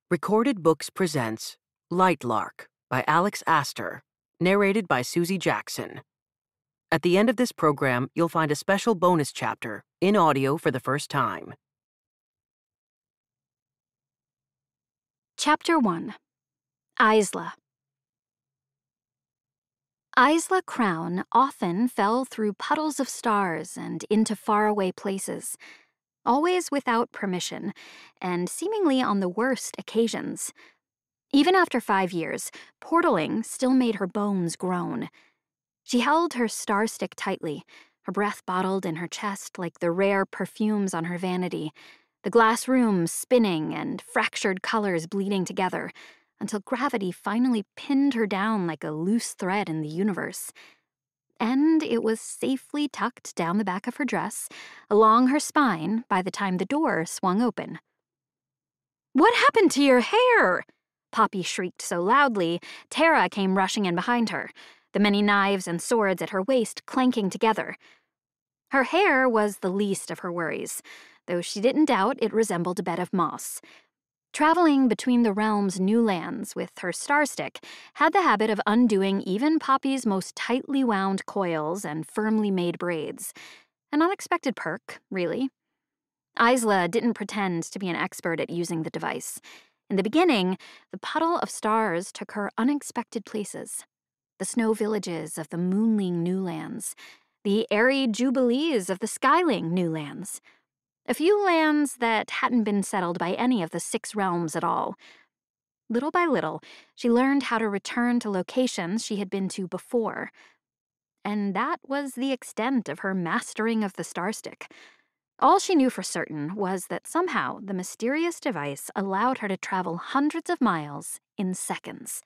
Recorded Books presents Lightlark by Alex Aster, narrated by Suzy Jackson. At the end of this program, you'll find a special bonus chapter in audio for the first time. Chapter 1. Isla. Isla Crown often fell through puddles of stars and into faraway places, always without permission, and seemingly on the worst occasions. Even after 5 years, portaling still made her bones groan. She held her star stick tightly, her breath bottled in her chest like the rare perfumes on her vanity, the glass room spinning and fractured colors bleeding together, until gravity finally pinned her down like a loose thread in the universe. And it was safely tucked down the back of her dress, along her spine, by the time the door swung open. "What happened to your hair?" Poppy shrieked so loudly, Tara came rushing in behind her, the many knives and swords at her waist clanking together. Her hair was the least of her worries, though she didn't doubt it resembled a bed of moss. Traveling between the realm's new lands with her star stick had the habit of undoing even Poppy's most tightly wound coils and firmly made braids. An unexpected perk, really. Isla didn't pretend to be an expert at using the device. In the beginning, the puddle of stars took her unexpected places. The snow villages of the moonling new lands, the airy jubilees of the skyling new lands. A few lands that hadn't been settled by any of the 6 realms at all. Little by little, she learned how to return to locations she had been to before. And that was the extent of her mastering of the starstick. All she knew for certain was that somehow the mysterious device allowed her to travel hundreds of miles in seconds.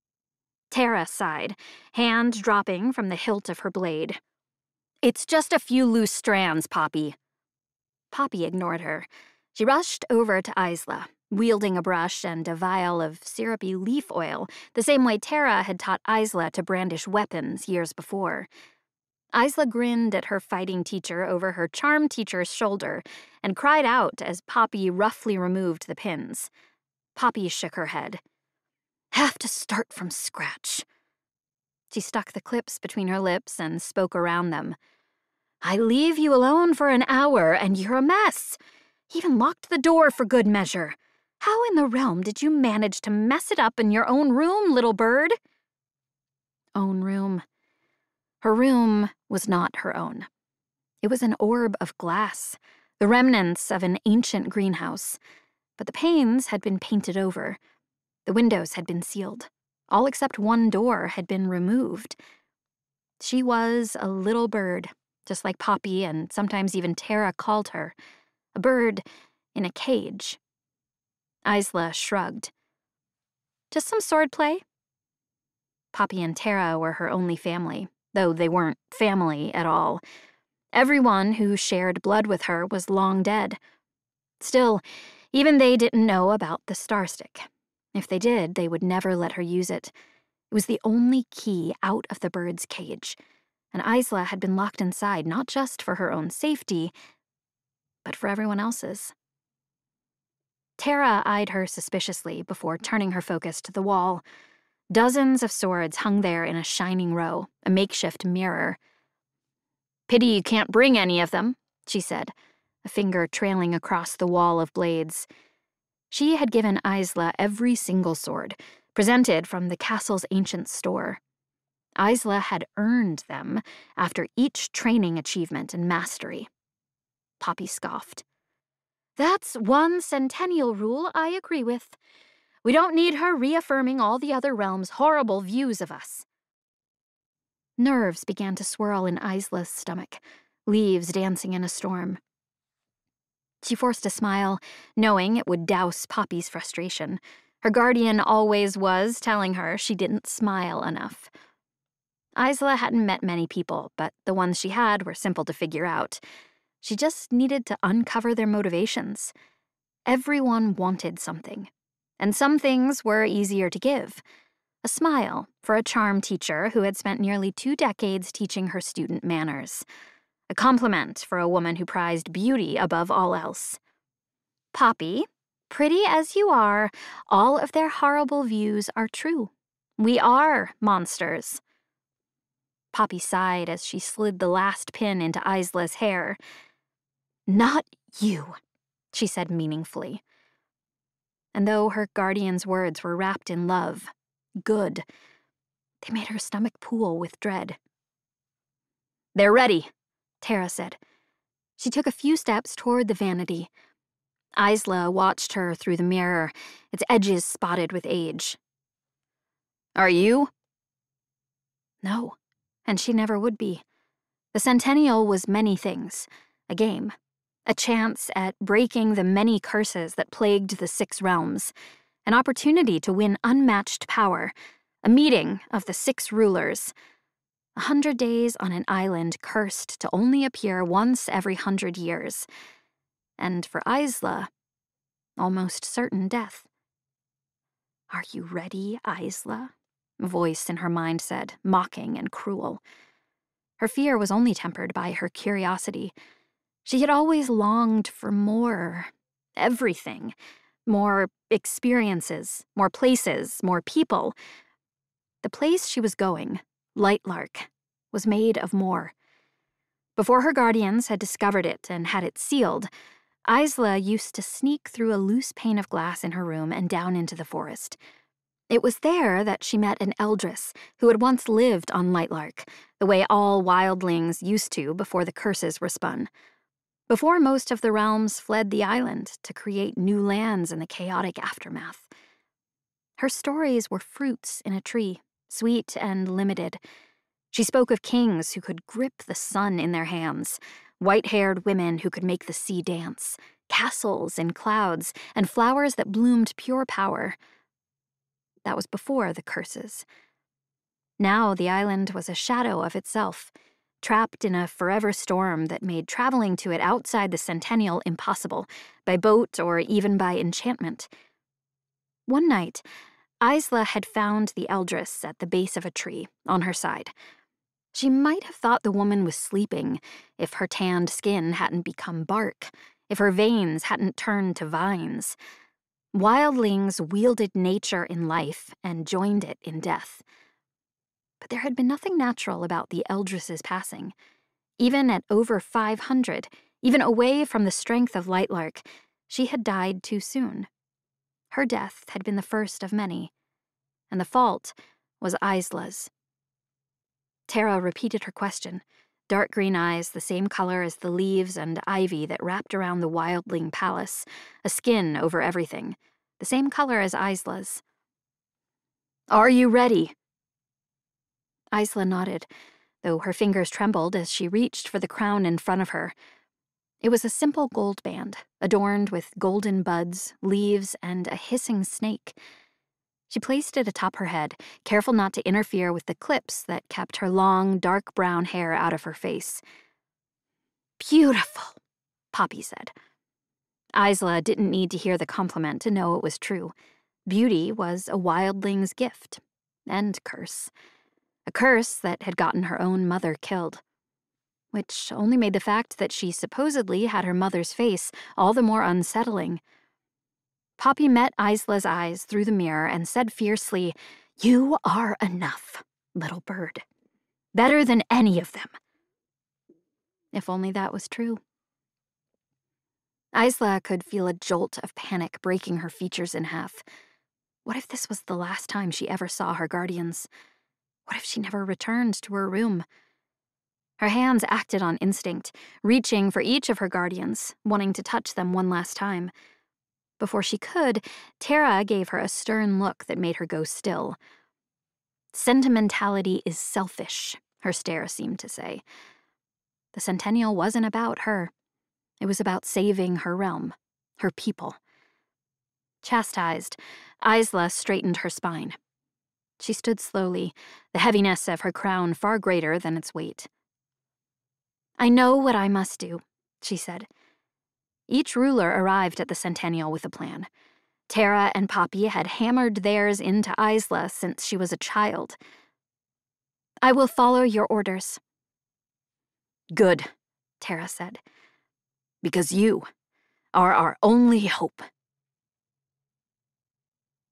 Tara sighed, hand dropping from the hilt of her blade. "It's just a few loose strands, Poppy." Poppy ignored her. She rushed over to Isla, wielding a brush and a vial of syrupy leaf oil, the same way Tara had taught Isla to brandish weapons years before. Isla grinned at her fighting teacher over her charm teacher's shoulder and cried out as Poppy roughly removed the pins. Poppy shook her head. "Have to start from scratch." She stuck the clips between her lips and spoke around them. "I leave you alone for an hour and you're a mess. Even locked the door for good measure. How in the realm did you manage to mess it up in your own room, little bird?" Own room. Her room was not her own. It was an orb of glass, the remnants of an ancient greenhouse. But the panes had been painted over. The windows had been sealed. All except one door had been removed. She was a little bird, just like Poppy and sometimes even Tara called her. A bird in a cage. Isla shrugged. "Just some swordplay?" Poppy and Tara were her only family, though they weren't family at all. Everyone who shared blood with her was long dead. Still, even they didn't know about the starstick. If they did, they would never let her use it. It was the only key out of the bird's cage, and Isla had been locked inside not just for her own safety, but for everyone else's. Tara eyed her suspiciously before turning her focus to the wall. Dozens of swords hung there in a shining row, a makeshift mirror. "Pity you can't bring any of them," she said, a finger trailing across the wall of blades. She had given Isla every single sword, presented from the castle's ancient store. Isla had earned them after each training achievement and mastery. Poppy scoffed. "That's one CENTENNIAL rule I agree with. We don't need her reaffirming all the other realms' horrible views of us." Nerves began to swirl in Isla's stomach, leaves dancing in a storm. She forced a smile, knowing it would douse Poppy's frustration. Her guardian always was telling her she didn't smile enough. Isla hadn't met many people, but the ones she had were simple to figure out. She just needed to uncover their motivations. Everyone wanted something, and some things were easier to give. A smile for a charm teacher who had spent nearly 2 decades teaching her student manners. A compliment for a woman who prized beauty above all else. Poppy, Pretty as you are, all of their horrible views are true. We are monsters. Poppy sighed as she slid the last pin into Isla's hair. Not you, she said meaningfully. And though her guardian's words were wrapped in love, good, they made her stomach pool with dread. They're ready, Tara said. She took a few steps toward the vanity. Isla watched her through the mirror, its edges spotted with age. Are you? No, and she never would be. The Centennial was many things. A game. A chance at breaking the many curses that plagued the 6 realms. An opportunity to win unmatched power. A meeting of the 6 rulers. 100 days on an island cursed to only appear once every 100 years. And for Isla, almost certain death. Are you ready, Isla? A voice in her mind said, mocking and cruel. Her fear was only tempered by her curiosity. She had always longed for more. Everything. More experiences, more places, more people. The place she was going, Lightlark, was made of more. Before her guardians had discovered it and had it sealed, Isla used to sneak through a loose pane of glass in her room and down into the forest. It was there that she met an eldress who had once lived on Lightlark, the way all wildlings used to before the curses were spun. Before most of the realms fled the island to create new lands in the chaotic aftermath. Her stories were fruits in a tree, sweet and limited. She spoke of kings who could grip the sun in their hands, white-haired women who could make the sea dance, castles in clouds, and flowers that bloomed pure power. That was before the curses. Now the island was a shadow of itself, trapped in a forever storm that made traveling to it outside the Centennial impossible, by boat or even by enchantment. One night, Isla had found the eldress at the base of a tree, on her side. She might have thought the woman was sleeping if her tanned skin hadn't become bark, if her veins hadn't turned to vines. Wildlings wielded nature in life and joined it in death. But there had been nothing natural about the eldress's passing. Even at over 500, even away from the strength of Lightlark, she had died too soon. Her death had been the first of many, and the fault was Isla's. Tara repeated her question, dark green eyes the same color as the leaves and ivy that wrapped around the wildling palace, a skin over everything, the same color as Isla's. Are you ready? Isla nodded, though her fingers trembled as she reached for the crown in front of her. It was a simple gold band, adorned with golden buds, leaves, and a hissing snake. She placed it atop her head, careful not to interfere with the clips that kept her long, dark brown hair out of her face. Beautiful, Poppy said. Isla didn't need to hear the compliment to know it was true. Beauty was a wildling's gift, and curse. A curse that had gotten her own mother killed. Which only made the fact that she supposedly had her mother's face all the more unsettling. Poppy met Isla's eyes through the mirror and said fiercely, You are enough, little bird. Better than any of them. If only that was true. Isla could feel a jolt of panic breaking her features in half. What if this was the last time she ever saw her guardians? What if she never returned to her room? Her hands acted on instinct, reaching for each of her guardians, wanting to touch them one last time. Before she could, Tara gave her a stern look that made her go still. Sentimentality is selfish, her stare seemed to say. The Centennial wasn't about her. It was about saving her realm, her people. Chastised, Isla straightened her spine. She stood slowly, the heaviness of her crown far greater than its weight. I know what I must do, she said. Each ruler arrived at the Centennial with a plan. Tara and Poppy had hammered theirs into Isla since she was a child. I will follow your orders. Good, Tara said. Because you are our only hope.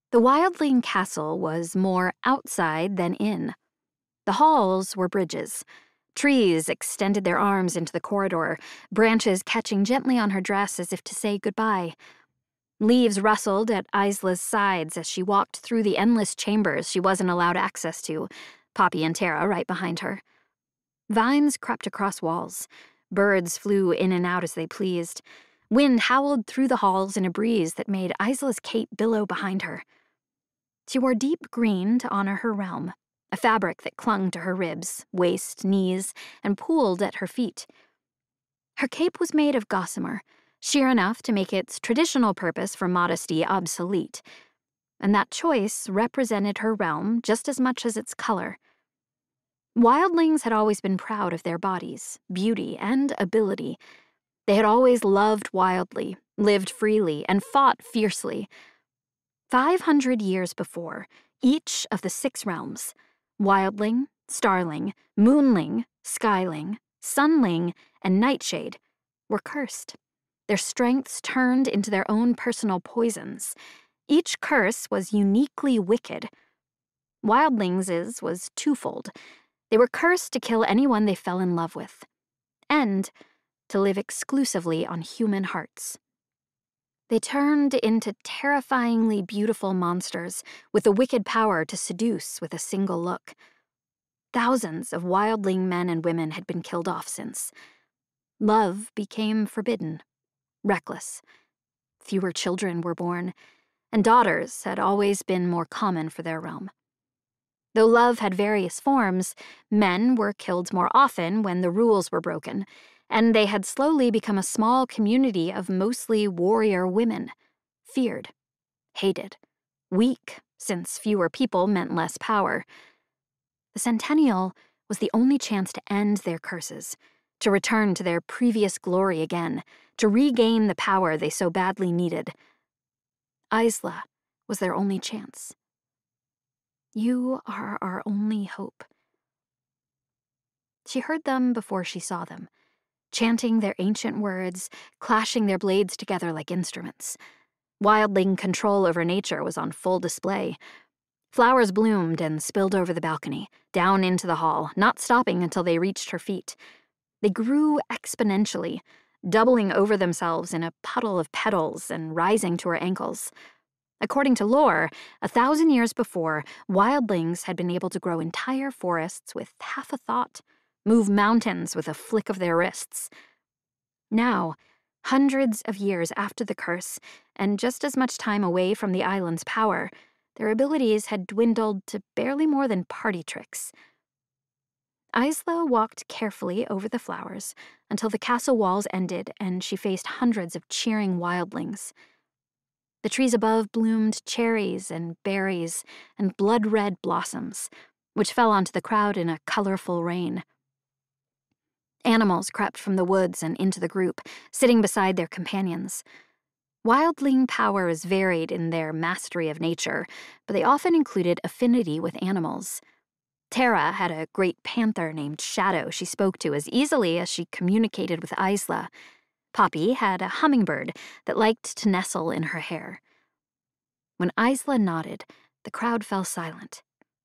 The wildling castle was more outside than in. The halls were bridges. Trees extended their arms into the corridor, branches catching gently on her dress as if to say goodbye. Leaves rustled at Isla's sides as she walked through the endless chambers she wasn't allowed access to, Poppy and Tara right behind her. Vines crept across walls. Birds flew in and out as they pleased. Wind howled through the halls in a breeze that made Isla's cape billow behind her. She wore deep green to honor her realm, a fabric that clung to her ribs, waist, knees, and pooled at her feet. Her cape was made of gossamer, sheer enough to make its traditional purpose for modesty obsolete, and that choice represented her realm just as much as its color. Wildlings had always been proud of their bodies, beauty, and ability. They had always loved wildly, lived freely, and fought fiercely. 500 years before, each of the 6 realms, wildling, starling, moonling, skyling, sunling, and nightshade, were cursed. Their strengths turned into their own personal poisons. Each curse was uniquely wicked. Wildlings' was twofold. They were cursed to kill anyone they fell in love with, and to live exclusively on human hearts. They turned into terrifyingly beautiful monsters with the wicked power to seduce with a single look. Thousands of wildling men and women had been killed off since. Love became forbidden, reckless. Fewer children were born, and daughters had always been more common for their realm. Though love had various forms, men were killed more often when the rules were broken, and they had slowly become a small community of mostly warrior women, feared, hated, weak, since fewer people meant less power. The Centennial was the only chance to end their curses, to return to their previous glory again, to regain the power they so badly needed. Isla was their only chance. You are our only hope. She heard them before she saw them, chanting their ancient words, clashing their blades together like instruments. Wildling control over nature was on full display. Flowers bloomed and spilled over the balcony, down into the hall, not stopping until they reached her feet. They grew exponentially, doubling over themselves in a puddle of petals and rising to her ankles. According to lore, 1,000 years before, wildlings had been able to grow entire forests with half a thought, move mountains with a flick of their wrists. Now, hundreds of years after the curse, and just as much time away from the island's power, their abilities had dwindled to barely more than party tricks. Isla walked carefully over the flowers until the castle walls ended and she faced hundreds of cheering wildlings. The trees above bloomed cherries and berries and blood-red blossoms, which fell onto the crowd in a colorful rain. Animals crept from the woods and into the group, sitting beside their companions. Wildling powers varied in their mastery of nature, but they often included affinity with animals. Tara had a great panther named Shadow she spoke to as easily as she communicated with Isla. Poppy had a hummingbird that liked to nestle in her hair. When Isla nodded, the crowd fell silent.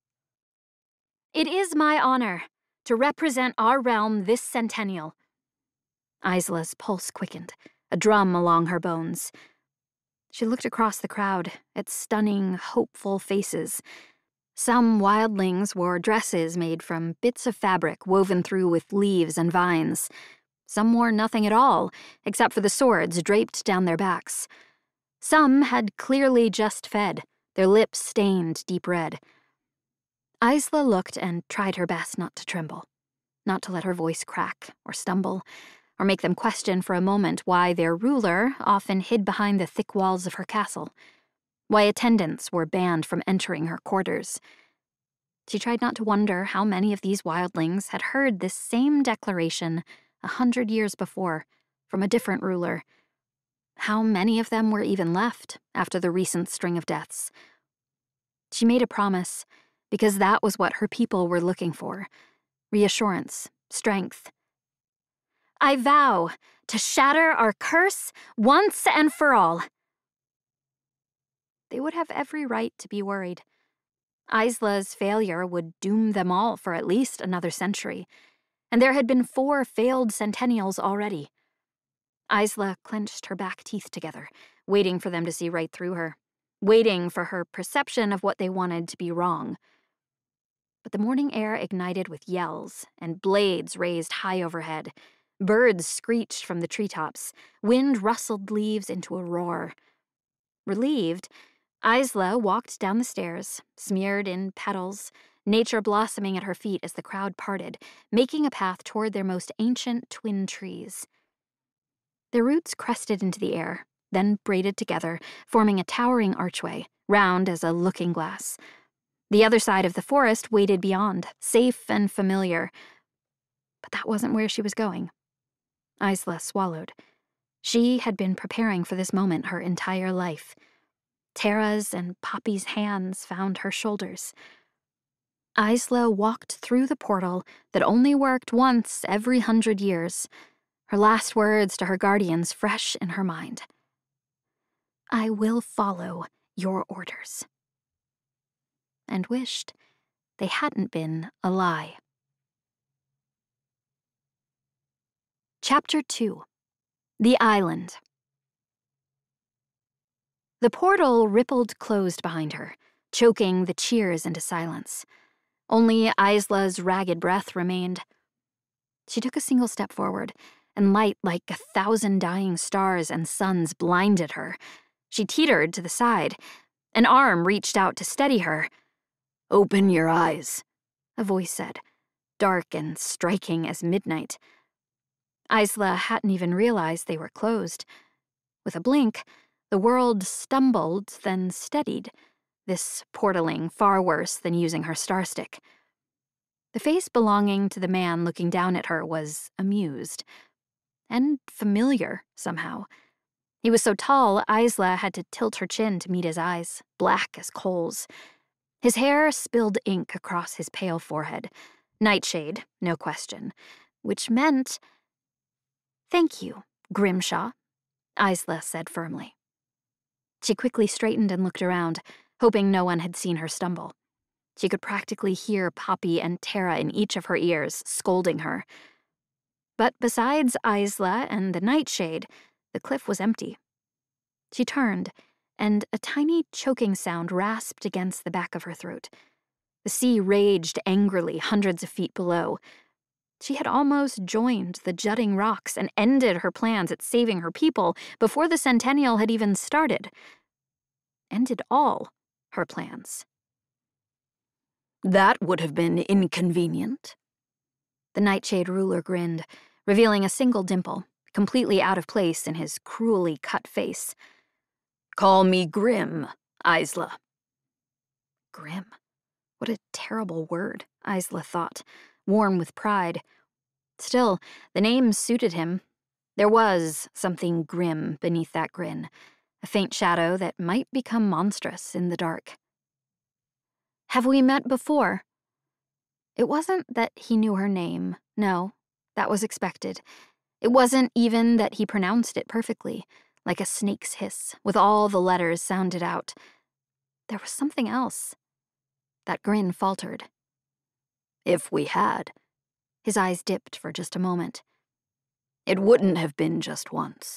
"It is my honor to represent our realm this centennial." Isla's pulse quickened, a drum along her bones. She looked across the crowd at stunning, hopeful faces. Some wildlings wore dresses made from bits of fabric woven through with leaves and vines. Some wore nothing at all, except for the swords draped down their backs. Some had clearly just fed, their lips stained deep red. Isla looked and tried her best not to tremble, not to let her voice crack or stumble, or make them question for a moment why their ruler often hid behind the thick walls of her castle, why attendants were banned from entering her quarters. She tried not to wonder how many of these wildlings had heard this same declaration 100 years before, from a different ruler. How many of them were even left after the recent string of deaths? She made a promise, because that was what her people were looking for: reassurance, strength. "I vow to shatter our curse once and for all." they would have every right to be worried. Isla's failure would doom them all for at least another century, and there had been 4 failed centennials already. Isla clenched her back teeth together, waiting for them to see right through her, waiting for her perception of what they wanted to be wrong. But the morning air ignited with yells, and blades raised high overhead. Birds screeched from the treetops. Wind rustled leaves into a roar. Relieved, Isla walked down the stairs, smeared in petals, nature blossoming at her feet as the crowd parted, making a path toward their most ancient twin trees. Their roots crested into the air, then braided together, forming a towering archway, round as a looking glass. The other side of the forest waited beyond, safe and familiar. But that wasn't where she was going. Isla swallowed. She had been preparing for this moment her entire life. Tara's and Poppy's hands found her shoulders. Isla walked through the portal that only worked once every 100 years, her last words to her guardians fresh in her mind. "I will follow your orders." And wished they hadn't been a lie. Chapter 2. The Island. The portal rippled closed behind her, choking the cheers into silence. Only Isla's ragged breath remained. She took a single step forward, and light like 1,000 dying stars and suns blinded her. She teetered to the side. An arm reached out to steady her. "Open your eyes," a voice said, dark and striking as midnight. Isla hadn't even realized they were closed. With a blink, the world stumbled, then steadied, this portaling far worse than using her starstick. The face belonging to the man looking down at her was amused. And familiar, somehow. He was so tall, Isla had to tilt her chin to meet his eyes, black as coals. His hair spilled ink across his pale forehead. Nightshade, no question. Which meant... "Thank you, Grimshaw," Isla said firmly. She quickly straightened and looked around, hoping no one had seen her stumble. She could practically hear Poppy and Tara in each of her ears, scolding her. But besides Isla and the Nightshade, the cliff was empty. She turned, and a tiny choking sound rasped against the back of her throat. The sea raged angrily hundreds of feet below. She had almost joined the jutting rocks and ended her plans at saving her people before the Centennial had even started. Ended all her plans. "That would have been inconvenient." The Nightshade ruler grinned, revealing a single dimple, completely out of place in his cruelly cut face. "Call me Grim, Isla." Grim. What a terrible word, Isla thought, warm with pride. Still, the name suited him. There was something grim beneath that grin, a faint shadow that might become monstrous in the dark. "Have we met before?" It wasn't that he knew her name. No, that was expected. It wasn't even that he pronounced it perfectly, like a snake's hiss, with all the letters sounded out. There was something else. That grin faltered. "If we had." His eyes dipped for just a moment. "It wouldn't have been just once."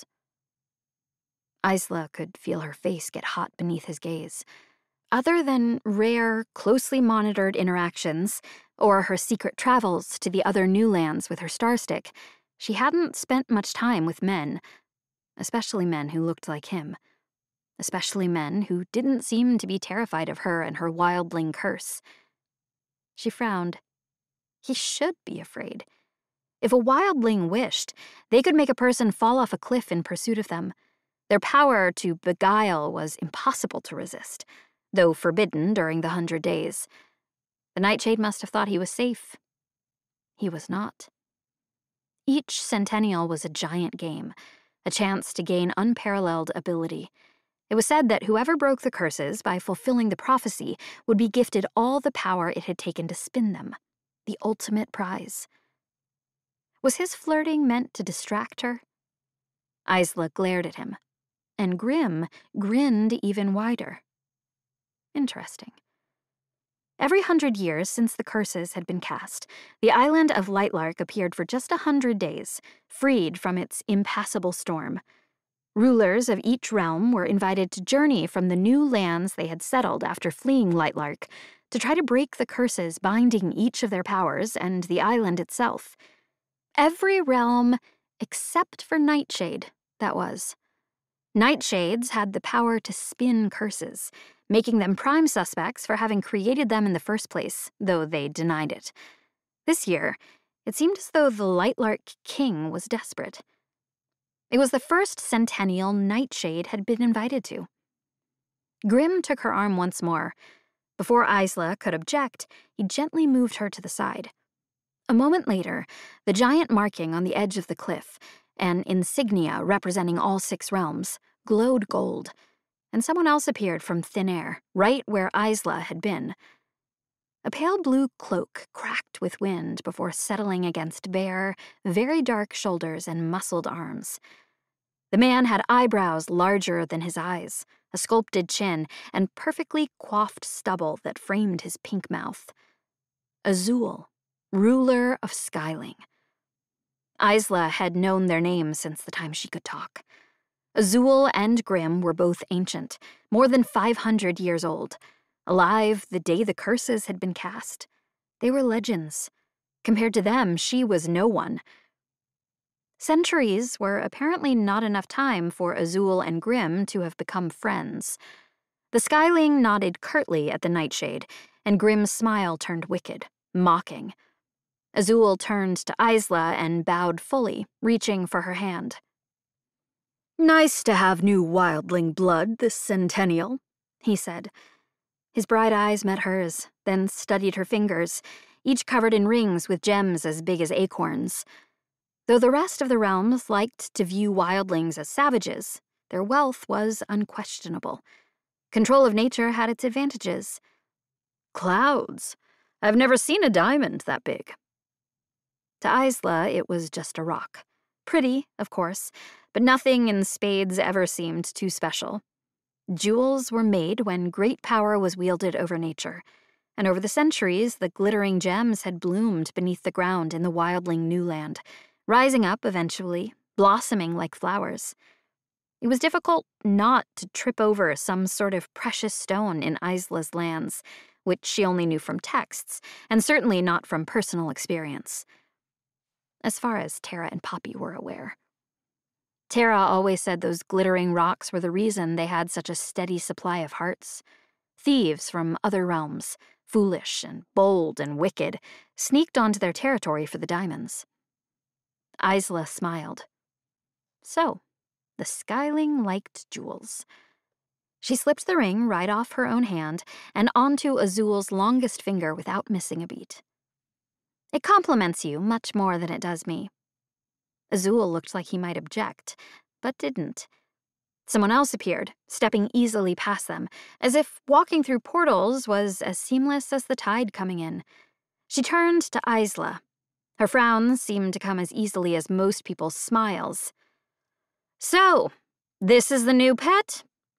Isla could feel her face get hot beneath his gaze. Other than rare, closely monitored interactions, or her secret travels to the other new lands with her starstick, she hadn't spent much time with men, especially men who looked like him. Especially men who didn't seem to be terrified of her and her wildling curse. She frowned. He should be afraid. If a wildling wished, they could make a person fall off a cliff in pursuit of them. Their power to beguile was impossible to resist, though forbidden during the 100 days. The Nightshade must have thought he was safe. He was not. Each Centennial was a giant game, a chance to gain unparalleled ability. It was said that whoever broke the curses by fulfilling the prophecy would be gifted all the power it had taken to spin them, the ultimate prize. Was his flirting meant to distract her? Isla glared at him, and Grim grinned even wider. Interesting. Every 100 years since the curses had been cast, the island of Lightlark appeared for just 100 days, freed from its impassable storm. Rulers of each realm were invited to journey from the new lands they had settled after fleeing Lightlark to try to break the curses binding each of their powers and the island itself. Every realm except for Nightshade, that was. Nightshades had the power to spin curses, making them prime suspects for having created them in the first place, though they denied it. This year, it seemed as though the Lightlark King was desperate. It was the first Centennial Nightshade had been invited to. Grimm took her arm once more. Before Isla could object, he gently moved her to the side. A moment later, the giant marking on the edge of the cliff, an insignia representing all 6 realms, glowed gold, and someone else appeared from thin air, right where Isla had been. A pale blue cloak cracked with wind before settling against bare, very dark shoulders and muscled arms. The man had eyebrows larger than his eyes, a sculpted chin, and perfectly coiffed stubble that framed his pink mouth. Azul, ruler of Skyling. Isla had known their names since the time she could talk. Azul and Grimm were both ancient, more than 500 years old, alive the day the curses had been cast. They were legends. Compared to them, she was no one. Centuries were apparently not enough time for Azul and Grimm to have become friends. The Skyling nodded curtly at the Nightshade, and Grimm's smile turned wicked, mocking. Azul turned to Isla and bowed fully, reaching for her hand. "Nice to have new wildling blood this centennial," he said. His bright eyes met hers, then studied her fingers, each covered in rings with gems as big as acorns. Though the rest of the realms liked to view wildlings as savages, their wealth was unquestionable. Control of nature had its advantages. "Clouds. I've never seen a diamond that big." To Isla, it was just a rock. Pretty, of course, but nothing in spades ever seemed too special. Jewels were made when great power was wielded over nature, and over the centuries, the glittering gems had bloomed beneath the ground in the wildling new land, rising up eventually, blossoming like flowers. It was difficult not to trip over some sort of precious stone in Isla's lands, which she only knew from texts, and certainly not from personal experience. As far as Tara and Poppy were aware. Tara always said those glittering rocks were the reason they had such a steady supply of hearts. Thieves from other realms, foolish and bold and wicked, sneaked onto their territory for the diamonds. Isla smiled. So, the Skyling liked jewels. She slipped the ring right off her own hand and onto Azul's longest finger without missing a beat. "It compliments you much more than it does me." Azul looked like he might object, but didn't. Someone else appeared, stepping easily past them, as if walking through portals was as seamless as the tide coming in. She turned to Isla. Her frowns seemed to come as easily as most people's smiles. "So, this is the new pet?"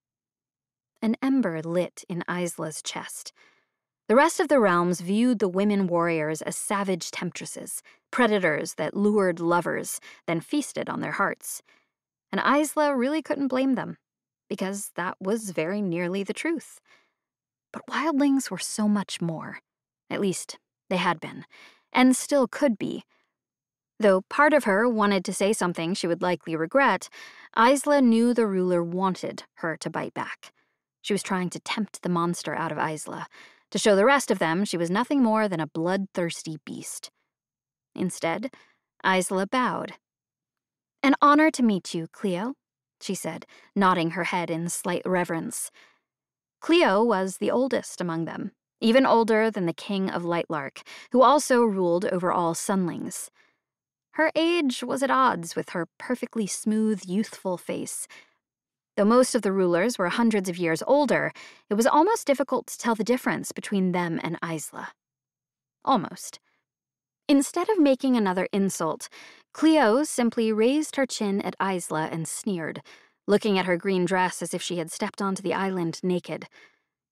An ember lit in Isla's chest. The rest of the realms viewed the women warriors as savage temptresses, predators that lured lovers, then feasted on their hearts. And Isla really couldn't blame them, because that was very nearly the truth. But wildlings were so much more. At least, they had been, and still could be. Though part of her wanted to say something she would likely regret, Isla knew the ruler wanted her to bite back. She was trying to tempt the monster out of Isla, to show the rest of them she was nothing more than a bloodthirsty beast. Instead, Isla bowed. "An honor to meet you, Cleo," she said, nodding her head in slight reverence. Cleo was the oldest among them, even older than the King of Lightlark, who also ruled over all sunlings. Her age was at odds with her perfectly smooth, youthful face. Though most of the rulers were hundreds of years older, it was almost difficult to tell the difference between them and Isla. Almost. Instead of making another insult, Cleo simply raised her chin at Isla and sneered, looking at her green dress as if she had stepped onto the island naked.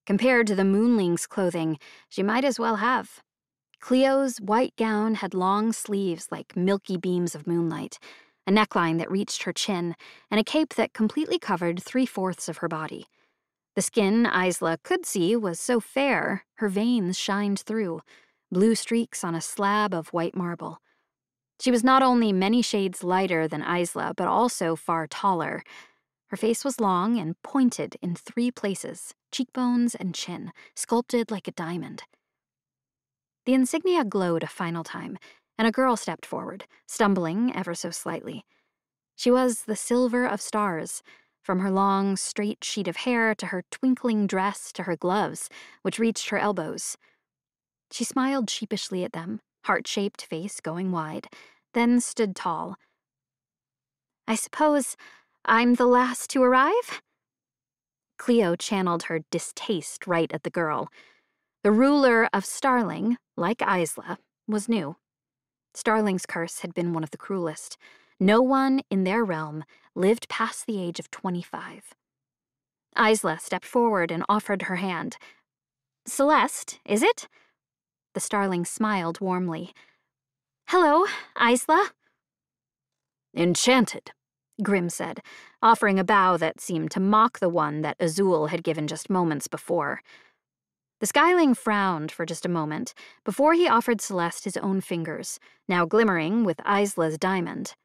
Compared to the moonling's clothing, she might as well have. Cleo's white gown had long sleeves like milky beams of moonlight, a neckline that reached her chin, and a cape that completely covered 3/4 of her body. The skin Isla could see was so fair, her veins shined through, blue streaks on a slab of white marble. She was not only many shades lighter than Isla, but also far taller. Her face was long and pointed in 3 places, cheekbones and chin, sculpted like a diamond. The insignia glowed a final time, and a girl stepped forward, stumbling ever so slightly. She was the Silver of Stars, from her long, straight sheet of hair to her twinkling dress to her gloves, which reached her elbows. She smiled sheepishly at them, heart-shaped face going wide, then stood tall. "I suppose I'm the last to arrive?" Cleo channeled her distaste right at the girl. The ruler of Starling, like Isla, was new. Starling's curse had been one of the cruelest. No one in their realm lived past the age of 25. Isla stepped forward and offered her hand. "Celeste, is it?" The Starling smiled warmly. "Hello, Isla." "Enchanted," Grim said, offering a bow that seemed to mock the one that Azul had given just moments before. The Skyling frowned for just a moment before he offered Celeste his own fingers, now glimmering with Isla's diamond.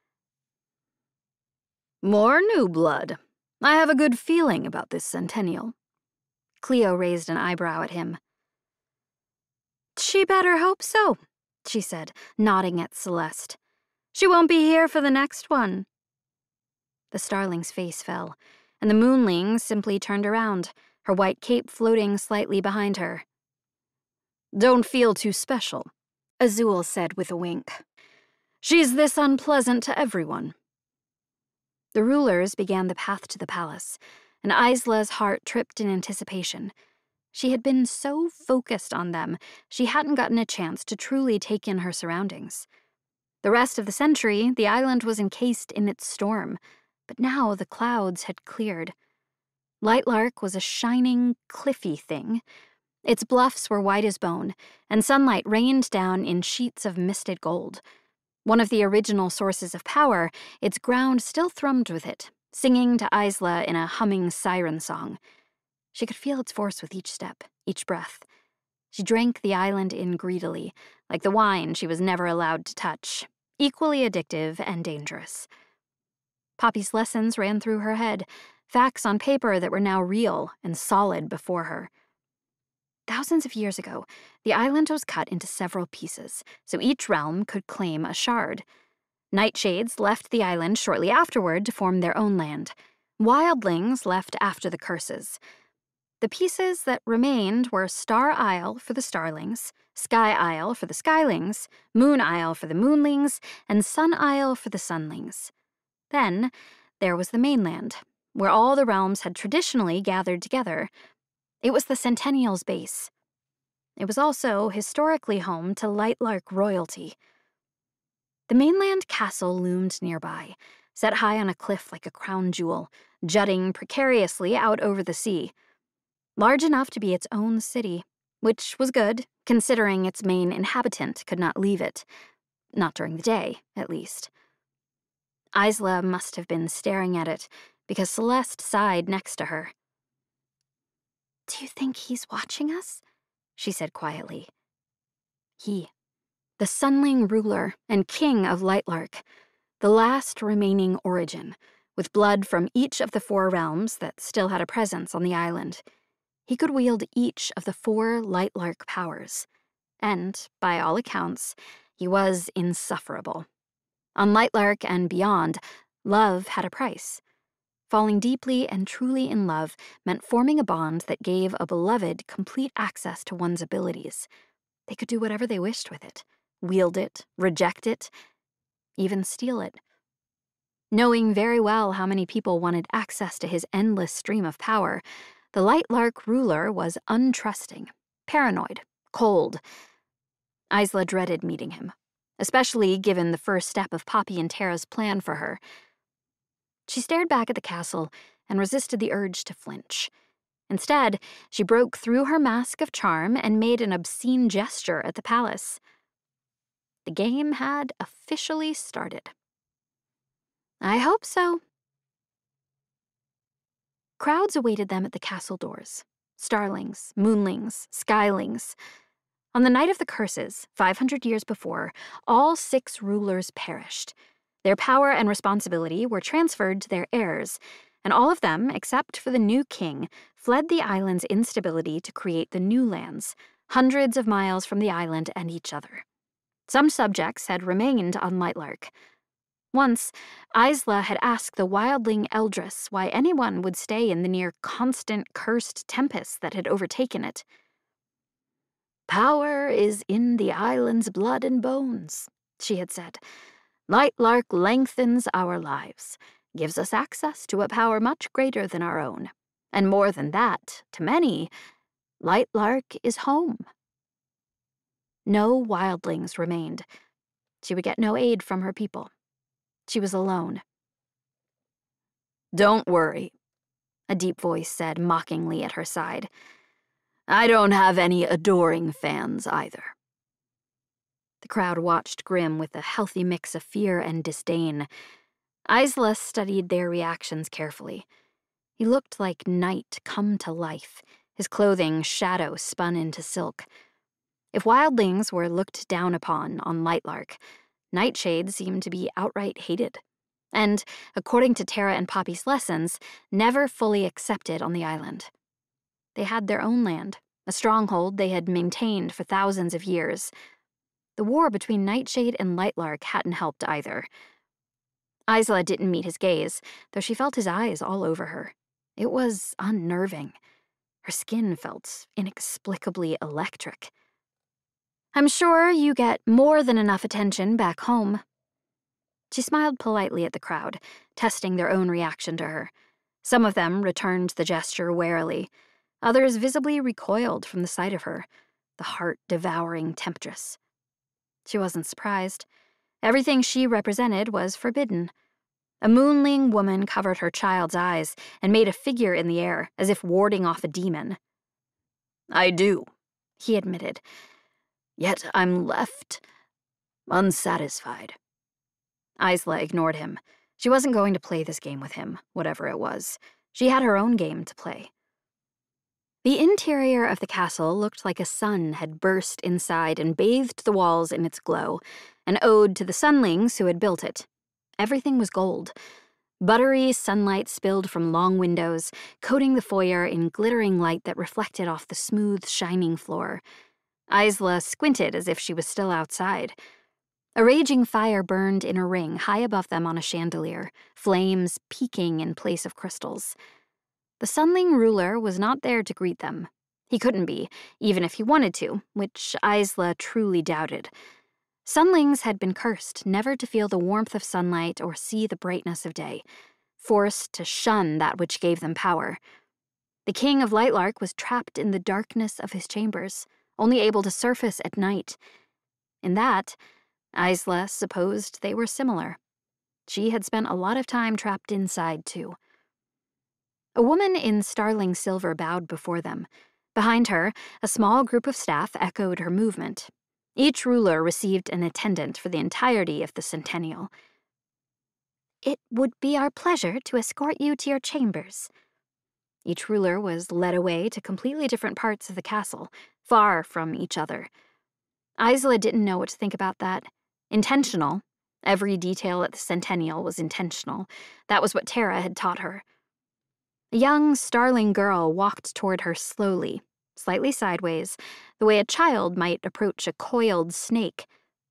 "More new blood. I have a good feeling about this centennial." Cleo raised an eyebrow at him. "She better hope so," she said, nodding at Celeste. "She won't be here for the next one." The Starling's face fell, and the Moonling simply turned around, her white cape floating slightly behind her. "Don't feel too special," Azul said with a wink. "She's this unpleasant to everyone." The rulers began the path to the palace, and Isla's heart tripped in anticipation. She had been so focused on them, she hadn't gotten a chance to truly take in her surroundings. The rest of the century, the island was encased in its storm, but now the clouds had cleared. Lightlark was a shining, cliffy thing. Its bluffs were white as bone, and sunlight rained down in sheets of misted gold. One of the original sources of power, its ground still thrummed with it, singing to Isla in a humming siren song. She could feel its force with each step, each breath. She drank the island in greedily, like the wine she was never allowed to touch, equally addictive and dangerous. Poppy's lessons ran through her head, facts on paper that were now real and solid before her. Thousands of years ago, the island was cut into several pieces, so each realm could claim a shard. Nightshades left the island shortly afterward to form their own land. Wildlings left after the curses. The pieces that remained were Star Isle for the Starlings, Sky Isle for the Skylings, Moon Isle for the Moonlings, and Sun Isle for the Sunlings. Then there was the mainland, where all the realms had traditionally gathered together. It was the Centennial's base. It was also historically home to Lightlark royalty. The mainland castle loomed nearby, set high on a cliff like a crown jewel, jutting precariously out over the sea. Large enough to be its own city, which was good, considering its main inhabitant could not leave it. Not during the day, at least. Isla must have been staring at it, because Celeste sighed next to her. "Do you think he's watching us?" she said quietly. He, the Sunling ruler and king of Lightlark, the last remaining origin, with blood from each of the 4 realms that still had a presence on the island. He could wield each of the 4 Lightlark powers, and, by all accounts, he was insufferable. On Lightlark and beyond, love had a price. Falling deeply and truly in love meant forming a bond that gave a beloved complete access to one's abilities. They could do whatever they wished with it, wield it, reject it, even steal it. Knowing very well how many people wanted access to his endless stream of power, the Lightlark ruler was untrusting, paranoid, cold. Isla dreaded meeting him, especially given the first step of Poppy and Tara's plan for her. She stared back at the castle and resisted the urge to flinch. Instead, she broke through her mask of charm and made an obscene gesture at the palace. The game had officially started. I hope so. Crowds awaited them at the castle doors. Starlings, moonlings, skylings. On the night of the curses, 500 years before, all 6 rulers perished. Their power and responsibility were transferred to their heirs, and all of them, except for the new king, fled the island's instability to create the new lands, hundreds of miles from the island and each other. Some subjects had remained on Lightlark. Once, Isla had asked the wildling Eldris why anyone would stay in the near-constant cursed tempest that had overtaken it. "Power is in the island's blood and bones," she had said. "Lightlark lengthens our lives, gives us access to a power much greater than our own. And more than that, to many, Lightlark is home." No wildlings remained. She would get no aid from her people. She was alone. "Don't worry," a deep voice said mockingly at her side. "I don't have any adoring fans either." The crowd watched Grim with a healthy mix of fear and disdain. Isla studied their reactions carefully. He looked like night come to life, his clothing shadow spun into silk. If wildlings were looked down upon on Lightlark, Nightshade seemed to be outright hated, and, according to Tara and Poppy's lessons, never fully accepted on the island. They had their own land, a stronghold they had maintained for thousands of years. The war between Nightshade and Lightlark hadn't helped either. Isla didn't meet his gaze, though she felt his eyes all over her. It was unnerving. Her skin felt inexplicably electric. "I'm sure you get more than enough attention back home." She smiled politely at the crowd, testing their own reaction to her. Some of them returned the gesture warily. Others visibly recoiled from the sight of her, the heart-devouring temptress. She wasn't surprised. Everything she represented was forbidden. A moonling woman covered her child's eyes and made a figure in the air, as if warding off a demon. "I do," he admitted. "Yet I'm left unsatisfied." Isla ignored him. She wasn't going to play this game with him, whatever it was. She had her own game to play. The interior of the castle looked like a sun had burst inside and bathed the walls in its glow, an ode to the sunlings who had built it. Everything was gold. Buttery sunlight spilled from long windows, coating the foyer in glittering light that reflected off the smooth, shining floor. Isla squinted as if she was still outside. A raging fire burned in a ring high above them on a chandelier, flames peaking in place of crystals. The Sunling ruler was not there to greet them. He couldn't be, even if he wanted to, which Isla truly doubted. Sunlings had been cursed never to feel the warmth of sunlight or see the brightness of day, forced to shun that which gave them power. The king of Lightlark was trapped in the darkness of his chambers, only able to surface at night. In that, Isla supposed they were similar. She had spent a lot of time trapped inside, too. A woman in starling silver bowed before them. Behind her, a small group of staff echoed her movement. Each ruler received an attendant for the entirety of the centennial. "It would be our pleasure to escort you to your chambers." Each ruler was led away to completely different parts of the castle, far from each other. Isla didn't know what to think about that. Intentional. Every detail at the centennial was intentional. That was what Tara had taught her. A young starling girl walked toward her slowly, slightly sideways, the way a child might approach a coiled snake.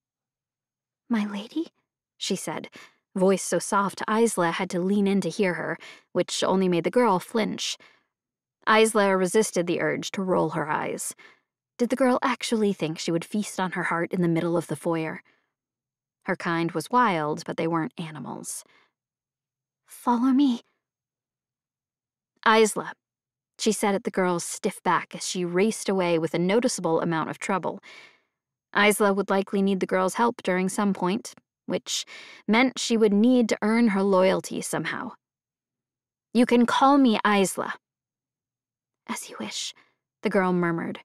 "My lady?" she said, voice so soft Isla had to lean in to hear her, which only made the girl flinch. Isla resisted the urge to roll her eyes. Did the girl actually think she would feast on her heart in the middle of the foyer? Her kind was wild, but they weren't animals. "Follow me." "Isla," she said at the girl's stiff back as she raced away with a noticeable amount of trouble. Isla would likely need the girl's help during some point, which meant she would need to earn her loyalty somehow. "You can call me Isla." As you wish, the girl murmured.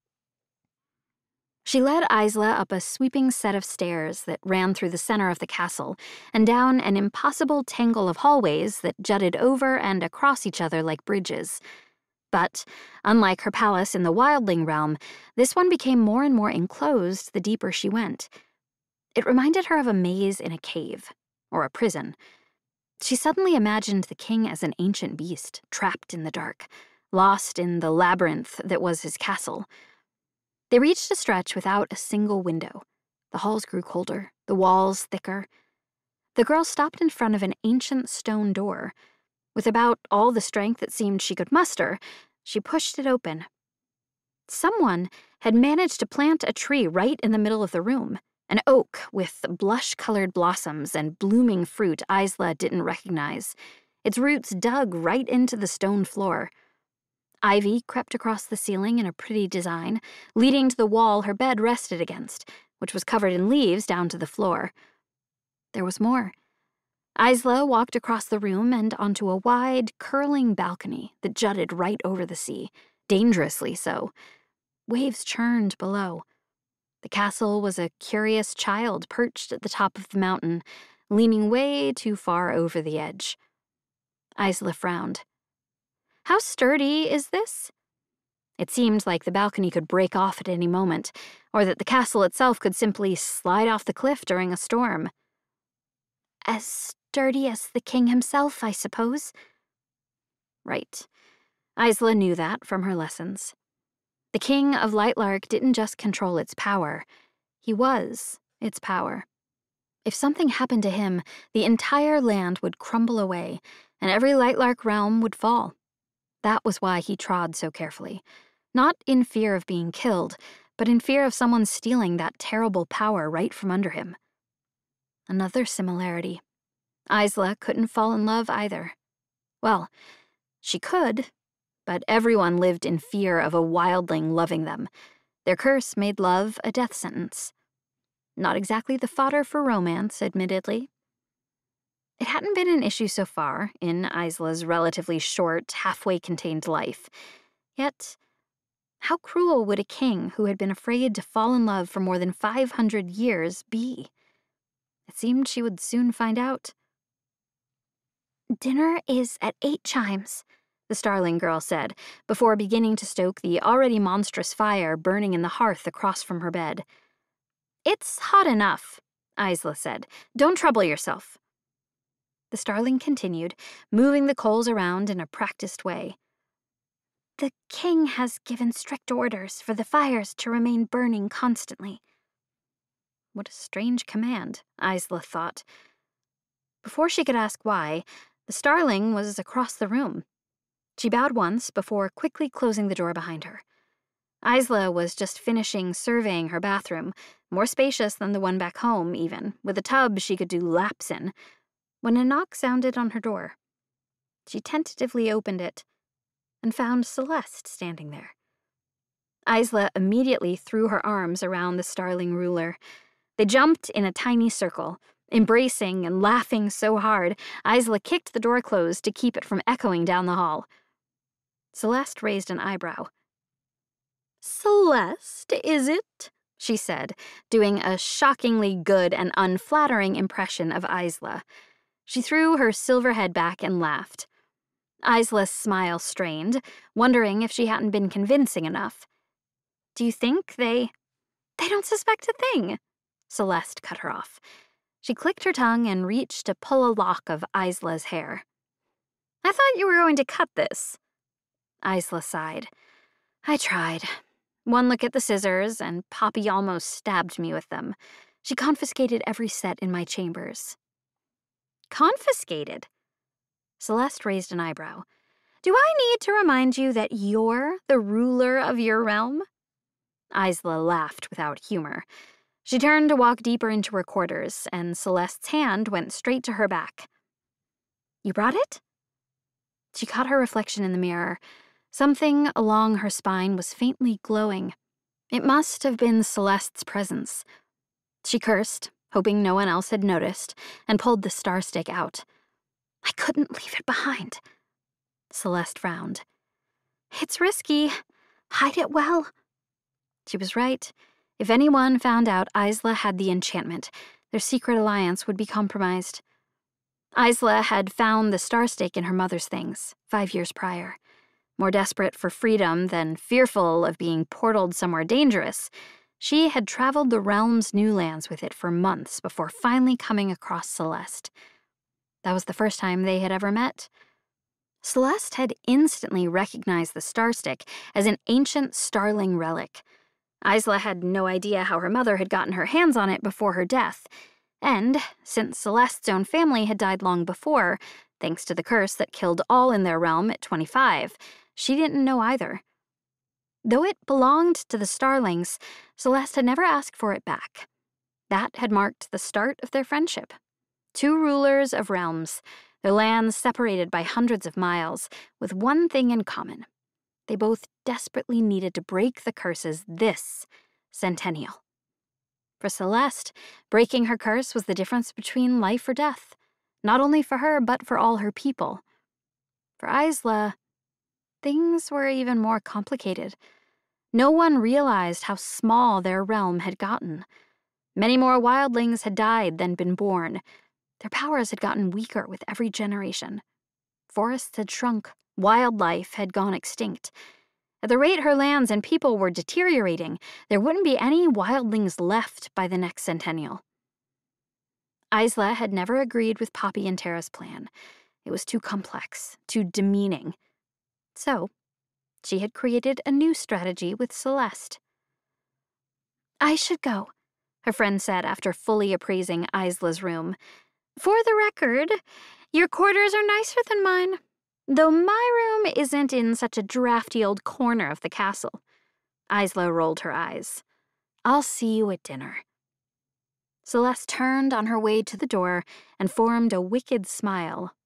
She led Isla up a sweeping set of stairs that ran through the center of the castle and down an impossible tangle of hallways that jutted over and across each other like bridges. But, unlike her palace in the wildling realm, this one became more and more enclosed the deeper she went. It reminded her of a maze in a cave, or a prison. She suddenly imagined the king as an ancient beast, trapped in the dark, lost in the labyrinth that was his castle. They reached a stretch without a single window. The halls grew colder, the walls thicker. The girl stopped in front of an ancient stone door. With about all the strength it seemed she could muster, she pushed it open. Someone had managed to plant a tree right in the middle of the room, an oak with blush-colored blossoms and blooming fruit Isla didn't recognize. Its roots dug right into the stone floor. Ivy crept across the ceiling in a pretty design, leading to the wall her bed rested against, which was covered in leaves down to the floor. There was more. Isla walked across the room and onto a wide, curling balcony that jutted right over the sea, dangerously so. Waves churned below. The castle was a curious child perched at the top of the mountain, leaning way too far over the edge. Isla frowned. How sturdy is this? It seemed like the balcony could break off at any moment, or that the castle itself could simply slide off the cliff during a storm. As sturdy as the king himself, I suppose. Right. Isla knew that from her lessons. The king of Lightlark didn't just control its power. He was its power. If something happened to him, the entire land would crumble away, and every Lightlark realm would fall. That was why he trod so carefully. Not in fear of being killed, but in fear of someone stealing that terrible power right from under him. Another similarity. Isla couldn't fall in love either. Well, she could, but everyone lived in fear of a wildling loving them. Their curse made love a death sentence. Not exactly the fodder for romance, admittedly. It hadn't been an issue so far in Isla's relatively short, halfway-contained life. Yet, how cruel would a king who had been afraid to fall in love for more than 500 years be? It seemed she would soon find out. Dinner is at 8 chimes, the starling girl said, before beginning to stoke the already monstrous fire burning in the hearth across from her bed. It's hot enough, Isla said. Don't trouble yourself. The starling continued, moving the coals around in a practiced way. The king has given strict orders for the fires to remain burning constantly. What a strange command, Isla thought. Before she could ask why, the starling was across the room. She bowed once before quickly closing the door behind her. Isla was just finishing surveying her bathroom, more spacious than the one back home, even, with a tub she could do laps in, when a knock sounded on her door. She tentatively opened it and found Celeste standing there. Isla immediately threw her arms around the starling ruler. They jumped in a tiny circle, embracing and laughing so hard, Isla kicked the door closed to keep it from echoing down the hall. Celeste raised an eyebrow. Celeste, is it? She said, doing a shockingly good and unflattering impression of Isla. She threw her silver head back and laughed. Isla's smile strained, wondering if she hadn't been convincing enough. Do you think they don't suspect a thing? Celeste cut her off. She clicked her tongue and reached to pull a lock of Isla's hair. I thought you were going to cut this. Isla sighed. I tried. One look at the scissors, and Poppy almost stabbed me with them. She confiscated every set in my chambers. Confiscated? Celeste raised an eyebrow. Do I need to remind you that you're the ruler of your realm? Isla laughed without humor. She turned to walk deeper into her quarters, and Celeste's hand went straight to her back. You brought it? She caught her reflection in the mirror. Something along her spine was faintly glowing. It must have been Celeste's presence. She cursed, hoping no one else had noticed, and pulled the star stick out. I couldn't leave it behind. Celeste frowned. It's risky. Hide it well. She was right. If anyone found out Isla had the enchantment, their secret alliance would be compromised. Isla had found the star stake in her mother's things 5 years prior. More desperate for freedom than fearful of being portaled somewhere dangerous, she had traveled the realm's new lands with it for months before finally coming across Celeste. That was the first time they had ever met. Celeste had instantly recognized the star stick as an ancient starling relic. Isla had no idea how her mother had gotten her hands on it before her death, and since Celeste's own family had died long before, thanks to the curse that killed all in their realm at 25, she didn't know either. Though it belonged to the Starlings, Celeste had never asked for it back. That had marked the start of their friendship. 2 rulers of realms, their lands separated by hundreds of miles, with one thing in common. They both desperately needed to break the curses this centennial. For Celeste, breaking her curse was the difference between life or death, not only for her, but for all her people. For Isla, things were even more complicated. No one realized how small their realm had gotten. Many more wildlings had died than been born. Their powers had gotten weaker with every generation. Forests had shrunk, wildlife had gone extinct. At the rate her lands and people were deteriorating, there wouldn't be any wildlings left by the next centennial. Isla had never agreed with Poppy and Tara's plan. It was too complex, too demeaning. So, she had created a new strategy with Celeste. "I should go," her friend said after fully appraising Isla's room. "For the record, your quarters are nicer than mine. Though my room isn't in such a drafty old corner of the castle." Isla rolled her eyes. "I'll see you at dinner." Celeste turned on her way to the door and formed a wicked smile.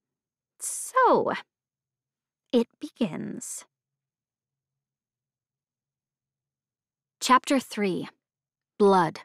So, it begins. Chapter 3. Blood.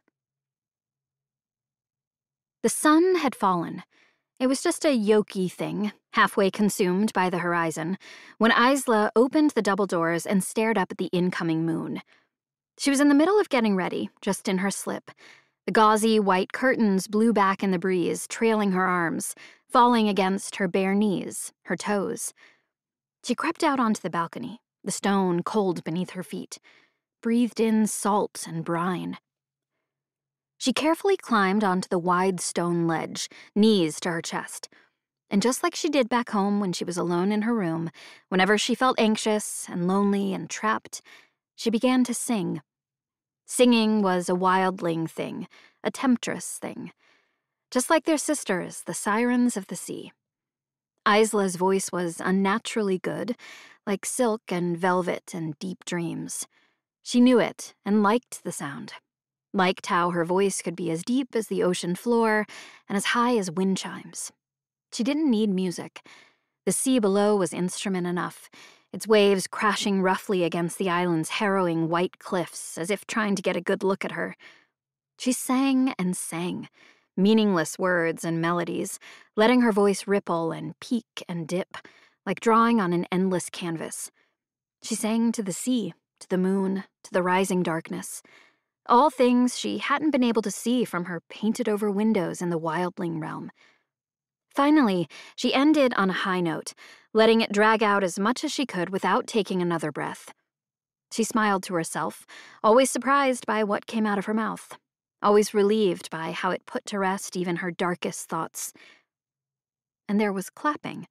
The sun had fallen. It was just a yolky thing, halfway consumed by the horizon, when Isla opened the double doors and stared up at the incoming moon. She was in the middle of getting ready, just in her slip. The gauzy white curtains blew back in the breeze, trailing her arms, falling against her bare knees, her toes. She crept out onto the balcony, the stone cold beneath her feet, breathed in salt and brine. She carefully climbed onto the wide stone ledge, knees to her chest. And just like she did back home when she was alone in her room, whenever she felt anxious and lonely and trapped, she began to sing. Singing was a wildling thing, a temptress thing. Just like their sisters, the sirens of the sea. Isla's voice was unnaturally good, like silk and velvet and deep dreams. She knew it and liked the sound. Liked how her voice could be as deep as the ocean floor and as high as wind chimes. She didn't need music. The sea below was instrument enough, its waves crashing roughly against the island's harrowing white cliffs as if trying to get a good look at her. She sang and sang, meaningless words and melodies, letting her voice ripple and peak and dip, like drawing on an endless canvas. She sang to the sea, to the moon, to the rising darkness. All things she hadn't been able to see from her painted-over windows in the wildling realm. Finally, she ended on a high note, letting it drag out as much as she could without taking another breath. She smiled to herself, always surprised by what came out of her mouth, always relieved by how it put to rest even her darkest thoughts. And there was clapping.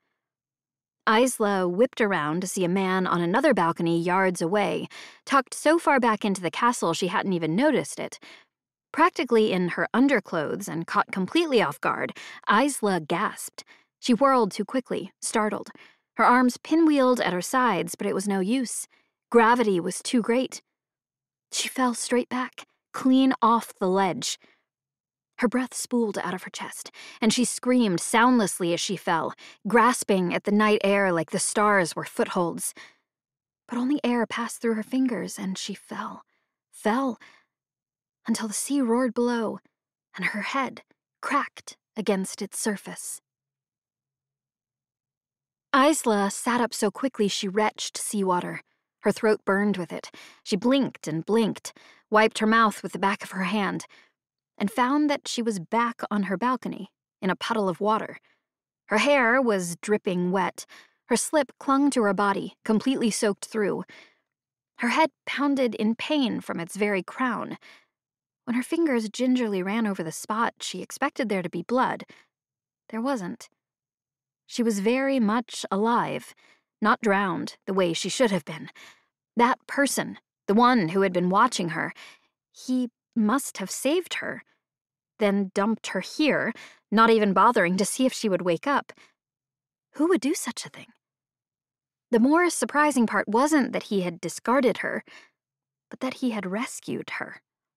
Isla whipped around to see a man on another balcony yards away, tucked so far back into the castle she hadn't even noticed it. Practically in her underclothes and caught completely off guard, Isla gasped. She whirled too quickly, startled. Her arms pinwheeled at her sides, but it was no use. Gravity was too great. She fell straight back, clean off the ledge. Her breath spooled out of her chest, and she screamed soundlessly as she fell, grasping at the night air like the stars were footholds. But only air passed through her fingers, and she fell, until the sea roared below, and her head cracked against its surface. Isla sat up so quickly she retched seawater. Her throat burned with it. She blinked and blinked, wiped her mouth with the back of her hand, and found that she was back on her balcony, in a puddle of water. Her hair was dripping wet. Her slip clung to her body, completely soaked through. Her head pounded in pain from its very crown. When her fingers gingerly ran over the spot she expected there to be blood, there wasn't. She was very much alive, not drowned the way she should have been. That person, the one who had been watching her, he must have saved her, then dumped her here, not even bothering to see if she would wake up. Who would do such a thing? The more surprising part wasn't that he had discarded her, but that he had rescued her.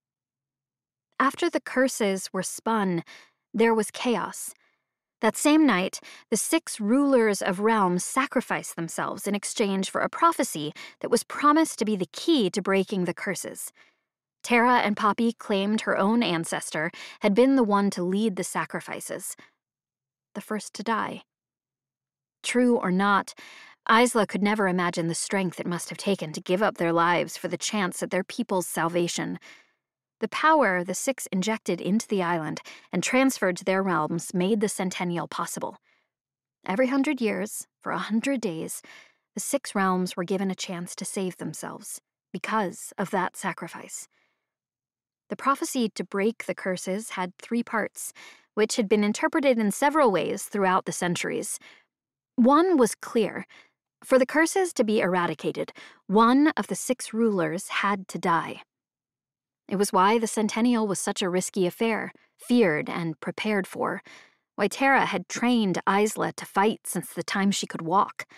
After the curses were spun, there was chaos. That same night, the 6 rulers of realms sacrificed themselves in exchange for a prophecy that was promised to be the key to breaking the curses. Tara and Poppy claimed her own ancestor had been the one to lead the sacrifices, the first to die. True or not, Isla could never imagine the strength it must have taken to give up their lives for the chance at their people's salvation. The power the 6 injected into the island and transferred to their realms made the Centennial possible. Every 100 years, for 100 days, the 6 realms were given a chance to save themselves because of that sacrifice. The prophecy to break the curses had 3 parts, which had been interpreted in several ways throughout the centuries. One was clear. For the curses to be eradicated, one of the 6 rulers had to die. It was why the Centennial was such a risky affair, feared and prepared for, why Tara had trained Isla to fight since the time she could walk.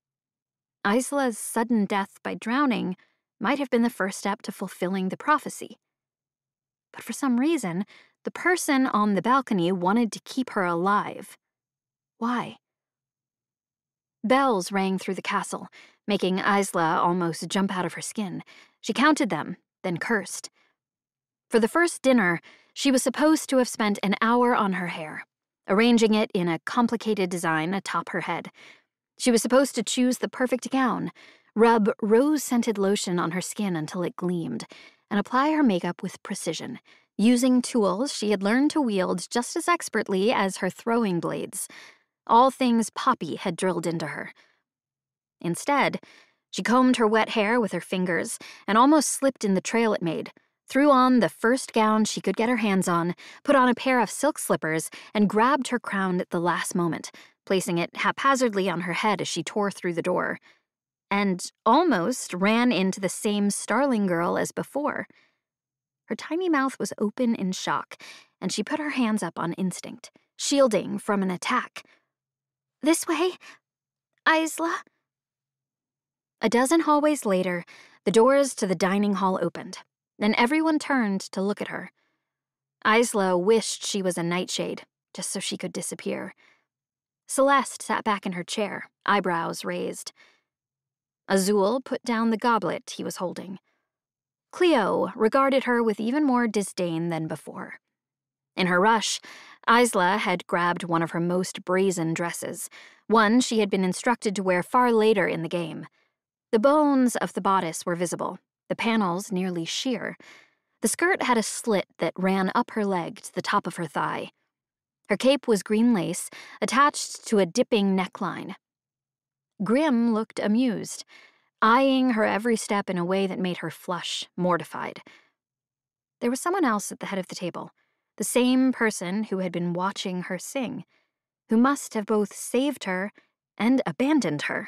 Isla's sudden death by drowning might have been the first step to fulfilling the prophecy. But for some reason, the person on the balcony wanted to keep her alive. Why? Bells rang through the castle, making Isla almost jump out of her skin. She counted them, then cursed. For the first dinner, she was supposed to have spent an hour on her hair, arranging it in a complicated design atop her head. She was supposed to choose the perfect gown, rub rose-scented lotion on her skin until it gleamed, and apply her makeup with precision, using tools she had learned to wield just as expertly as her throwing blades, all things Poppy had drilled into her. Instead, she combed her wet hair with her fingers and almost slipped in the trail it made, threw on the first gown she could get her hands on, put on a pair of silk slippers, and grabbed her crown at the last moment, placing it haphazardly on her head as she tore through the door, and almost ran into the same starling girl as before. Her tiny mouth was open in shock, and she put her hands up on instinct, shielding from an attack. "This way, Isla." A dozen hallways later, the doors to the dining hall opened, and everyone turned to look at her. Isla wished she was a nightshade, just so she could disappear. Celeste sat back in her chair, eyebrows raised. Azul put down the goblet he was holding. Cleo regarded her with even more disdain than before. In her rush, Isla had grabbed one of her most brazen dresses, one she had been instructed to wear far later in the game. The bones of the bodice were visible, the panels nearly sheer. The skirt had a slit that ran up her leg to the top of her thigh. Her cape was green lace, attached to a dipping neckline. Grim looked amused, eyeing her every step in a way that made her flush, mortified. There was someone else at the head of the table, the same person who had been watching her sing, who must have both saved her and abandoned her.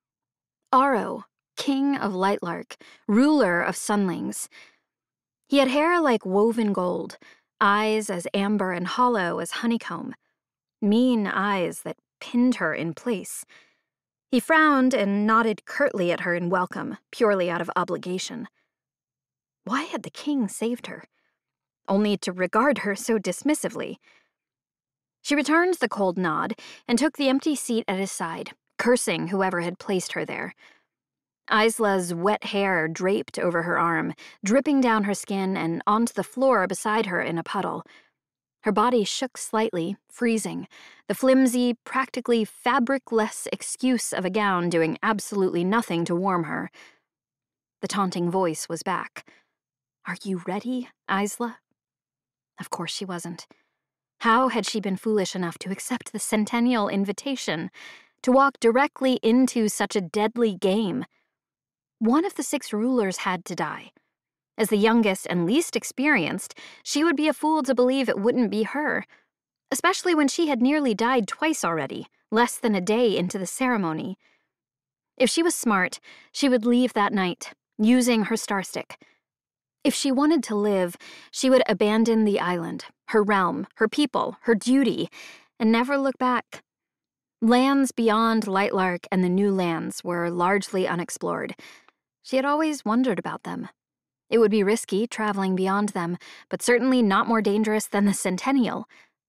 Aro, king of Lightlark, ruler of sunlings. He had hair like woven gold, eyes as amber and hollow as honeycomb, mean eyes that pinned her in place. He frowned and nodded curtly at her in welcome, purely out of obligation. Why had the king saved her? Only to regard her so dismissively. She returned the cold nod and took the empty seat at his side, cursing whoever had placed her there. Isla's wet hair draped over her arm, dripping down her skin and onto the floor beside her in a puddle. Her body shook slightly, freezing, the flimsy, practically fabric-less excuse of a gown doing absolutely nothing to warm her. The taunting voice was back. "Are you ready, Isla?" Of course she wasn't. How had she been foolish enough to accept the Centennial invitation, to walk directly into such a deadly game? One of the 6 rulers had to die. As the youngest and least experienced, she would be a fool to believe it wouldn't be her, especially when she had nearly died twice already, less than a day into the ceremony. If she was smart, she would leave that night, using her starstick. If she wanted to live, she would abandon the island, her realm, her people, her duty, and never look back. Lands beyond Lightlark and the new lands were largely unexplored. She had always wondered about them. It would be risky traveling beyond them, but certainly not more dangerous than the Centennial.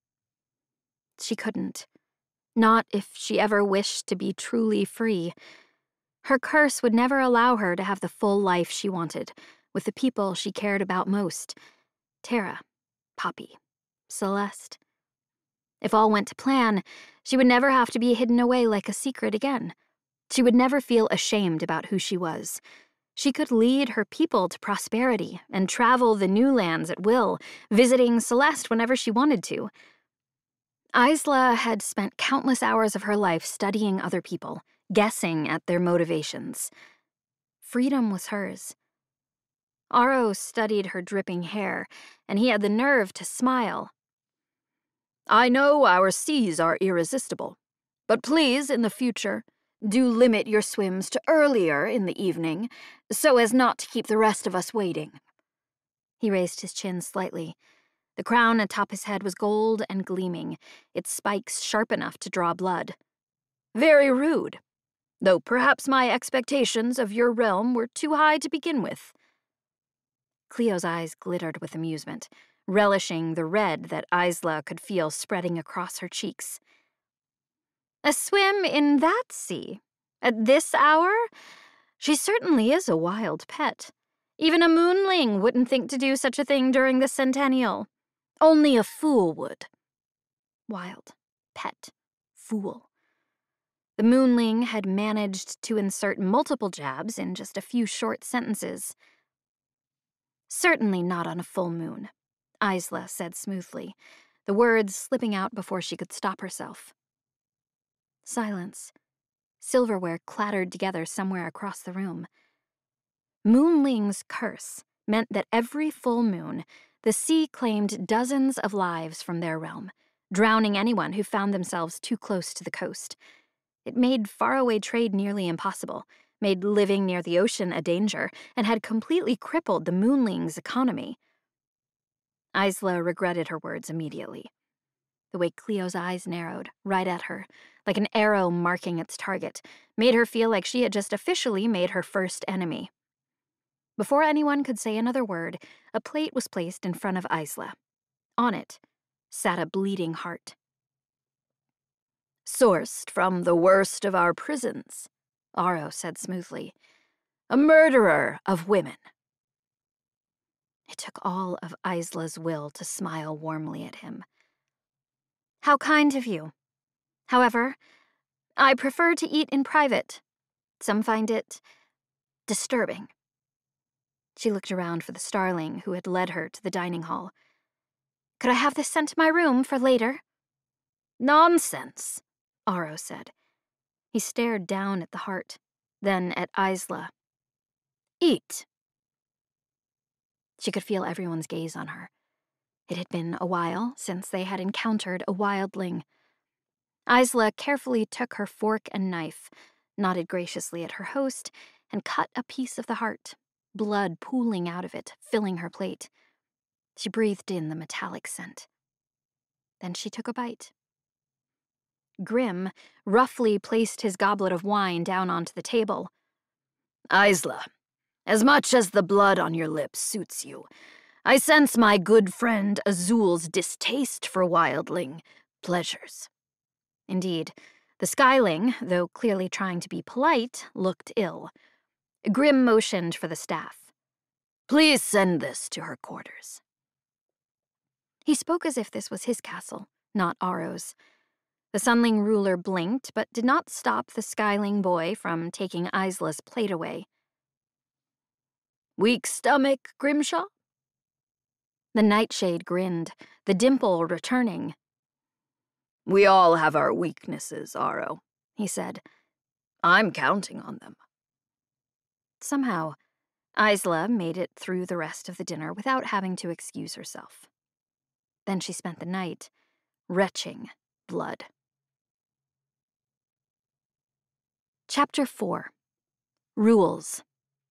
She couldn't. Not if she ever wished to be truly free. Her curse would never allow her to have the full life she wanted, with the people she cared about most. Tara, Poppy, Celeste. If all went to plan, she would never have to be hidden away like a secret again. She would never feel ashamed about who she was. She could lead her people to prosperity and travel the new lands at will, visiting Celeste whenever she wanted to. Isla had spent countless hours of her life studying other people, guessing at their motivations. Freedom was hers. Aro studied her dripping hair, and he had the nerve to smile. "I know our seas are irresistible, but please, in the future, do limit your swims to earlier in the evening, so as not to keep the rest of us waiting." He raised his chin slightly. The crown atop his head was gold and gleaming, its spikes sharp enough to draw blood. "Very rude, though perhaps my expectations of your realm were too high to begin with." Cleo's eyes glittered with amusement, relishing the red that Isla could feel spreading across her cheeks. "A swim in that sea? At this hour? She certainly is a wild pet. Even a moonling wouldn't think to do such a thing during the Centennial. Only a fool would." Wild, pet, fool. The moonling had managed to insert multiple jabs in just a few short sentences. "Certainly not on a full moon," Isla said smoothly, the words slipping out before she could stop herself. Silence. Silverware clattered together somewhere across the room. Moonling's curse meant that every full moon, the sea claimed dozens of lives from their realm, drowning anyone who found themselves too close to the coast. It made faraway trade nearly impossible, made living near the ocean a danger, and had completely crippled the moonling's economy. Isla regretted her words immediately. The way Cleo's eyes narrowed, right at her, like an arrow marking its target, made her feel like she had just officially made her first enemy. Before anyone could say another word, a plate was placed in front of Isla. On it sat a bleeding heart. "Sourced from the worst of our prisons," Aro said smoothly. "A murderer of women." It took all of Isla's will to smile warmly at him. "How kind of you. However, I prefer to eat in private. Some find it disturbing." She looked around for the starling who had led her to the dining hall. "Could I have this sent to my room for later?" "Nonsense," Aro said. He stared down at the heart, then at Isla. "Eat." She could feel everyone's gaze on her. It had been a while since they had encountered a wildling. Isla carefully took her fork and knife, nodded graciously at her host, and cut a piece of the heart, blood pooling out of it, filling her plate. She breathed in the metallic scent. Then she took a bite. Grim roughly placed his goblet of wine down onto the table. "Isla, as much as the blood on your lips suits you, I sense my good friend Azul's distaste for wildling pleasures." Indeed, the skyling, though clearly trying to be polite, looked ill. Grim motioned for the staff. "Please send this to her quarters." He spoke as if this was his castle, not Aro's. The Sunling ruler blinked, but did not stop the Skyling boy from taking Isla's plate away. "Weak stomach, Grimshaw?" The nightshade grinned, the dimple returning. "We all have our weaknesses, Aro," he said. "I'm counting on them." Somehow, Isla made it through the rest of the dinner without having to excuse herself. Then she spent the night retching blood. Chapter 4. Rules.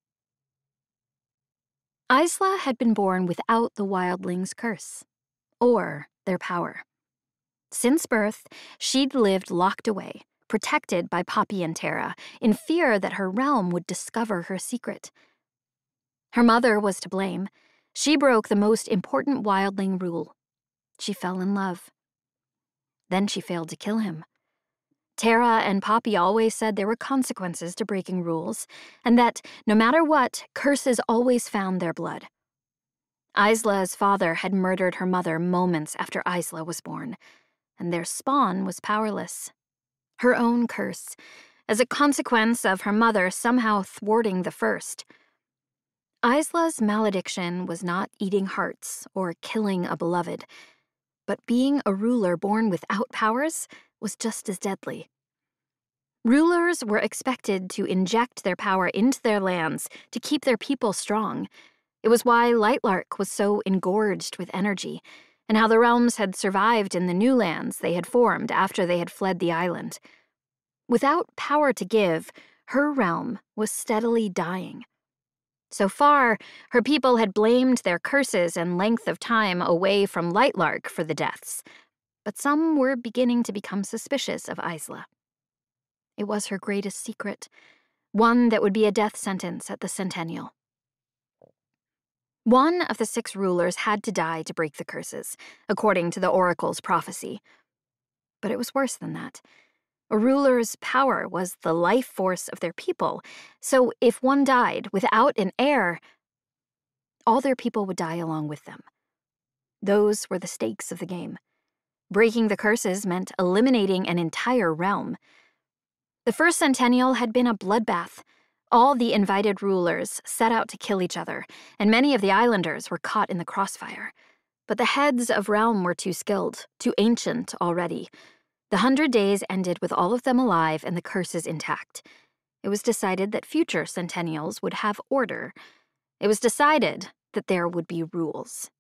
Isla had been born without the wildling's curse, or their power. Since birth, she'd lived locked away, protected by Poppy and Tara, in fear that her realm would discover her secret. Her mother was to blame. She broke the most important wildling rule. She fell in love. Then she failed to kill him. Tara and Poppy always said there were consequences to breaking rules, and that, no matter what, curses always found their blood. Isla's father had murdered her mother moments after Isla was born, and their spawn was powerless. Her own curse, as a consequence of her mother somehow thwarting the first. Isla's malediction was not eating hearts or killing a beloved, but being a ruler born without powers was just as deadly. Rulers were expected to inject their power into their lands to keep their people strong. It was why Lightlark was so engorged with energy, and how the realms had survived in the new lands they had formed after they had fled the island. Without power to give, her realm was steadily dying. So far, her people had blamed their curses and length of time away from Lightlark for the deaths, but some were beginning to become suspicious of Isla. It was her greatest secret, one that would be a death sentence at the Centennial. One of the 6 rulers had to die to break the curses, according to the oracle's prophecy. But it was worse than that. A ruler's power was the life force of their people, so if one died without an heir, all their people would die along with them. Those were the stakes of the game. Breaking the curses meant eliminating an entire realm. The first Centennial had been a bloodbath. All the invited rulers set out to kill each other, and many of the islanders were caught in the crossfire. But the heads of realm were too skilled, too ancient already. The 100 days ended with all of them alive and the curses intact. It was decided that future Centennials would have order. It was decided that there would be rules.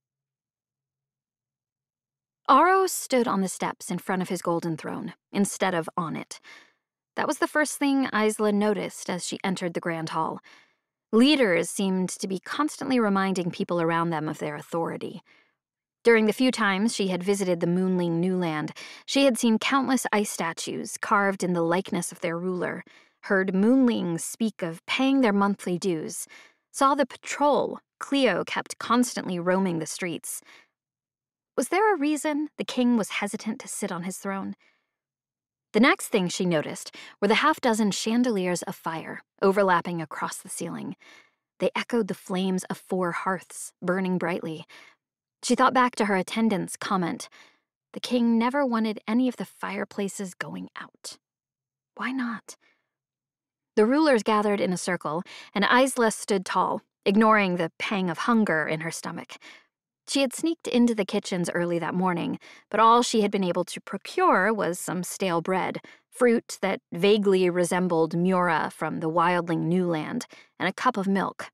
Aro stood on the steps in front of his golden throne, instead of on it. That was the first thing Isla noticed as she entered the Grand Hall. Leaders seemed to be constantly reminding people around them of their authority. During the few times she had visited the Moonling New Land, she had seen countless ice statues carved in the likeness of their ruler, heard Moonlings speak of paying their monthly dues, saw the patrol Cleo kept constantly roaming the streets. Was there a reason the king was hesitant to sit on his throne? The next thing she noticed were the half-dozen chandeliers of fire overlapping across the ceiling. They echoed the flames of 4 hearths, burning brightly. She thought back to her attendant's comment. The king never wanted any of the fireplaces going out. Why not? The rulers gathered in a circle, and Isla stood tall, ignoring the pang of hunger in her stomach. She had sneaked into the kitchens early that morning, but all she had been able to procure was some stale bread, fruit that vaguely resembled Mura from the wildling New Land, and a cup of milk.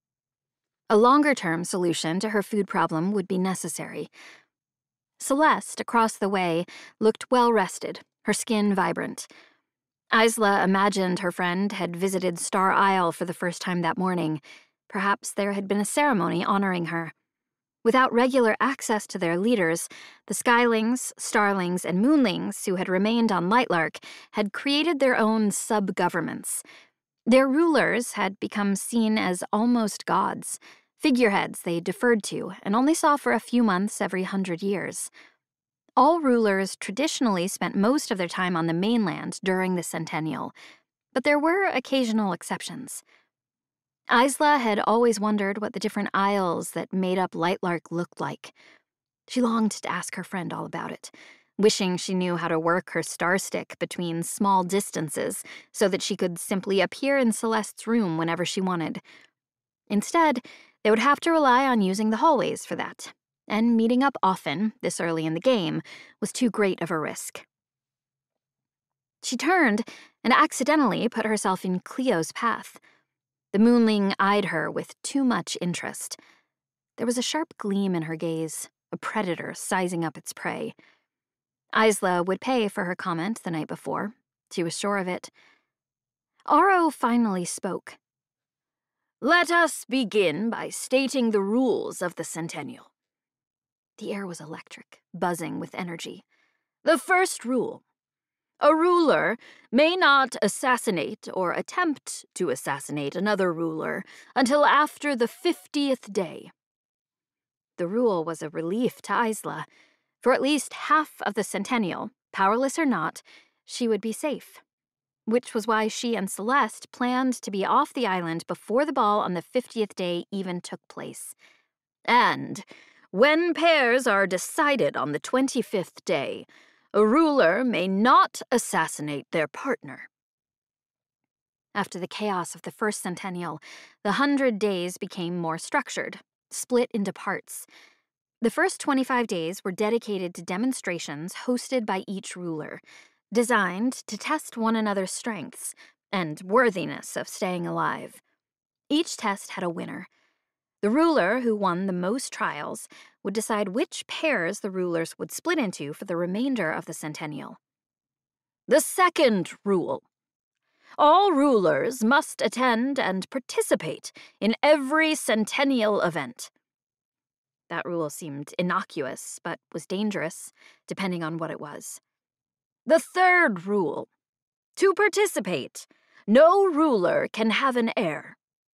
A longer-term solution to her food problem would be necessary. Celeste, across the way, looked well-rested, her skin vibrant. Isla imagined her friend had visited Star Isle for the first time that morning. Perhaps there had been a ceremony honoring her. Without regular access to their leaders, the Skylings, Starlings, and Moonlings who had remained on Lightlark had created their own sub-governments. Their rulers had become seen as almost gods, figureheads they deferred to and only saw for a few months every 100 years. All rulers traditionally spent most of their time on the mainland during the Centennial, but there were occasional exceptions. Isla had always wondered what the different isles that made up Lightlark looked like. She longed to ask her friend all about it, wishing she knew how to work her star stick between small distances so that she could simply appear in Celeste's room whenever she wanted. Instead, they would have to rely on using the hallways for that, and meeting up often, this early in the game, was too great of a risk. She turned and accidentally put herself in Cleo's path. The moonling eyed her with too much interest. There was a sharp gleam in her gaze, a predator sizing up its prey. Isla would pay for her comment the night before. She was sure of it. Aro finally spoke. "Let us begin by stating the rules of the Centennial." The air was electric, buzzing with energy. "The first rule. A ruler may not assassinate or attempt to assassinate another ruler until after the 50th day." The rule was a relief to Isla. For at least half of the Centennial, powerless or not, she would be safe. Which was why she and Celeste planned to be off the island before the ball on the 50th day even took place. And when pairs are decided on the 25th day, a ruler may not assassinate their partner. After the chaos of the first Centennial, the 100 days became more structured, split into parts. The first 25 days were dedicated to demonstrations hosted by each ruler, designed to test one another's strengths and worthiness of staying alive. Each test had a winner. The ruler who won the most trials would decide which pairs the rulers would split into for the remainder of the Centennial. The second rule. All rulers must attend and participate in every Centennial event. That rule seemed innocuous, but was dangerous, depending on what it was. The third rule. To participate, no ruler can have an heir.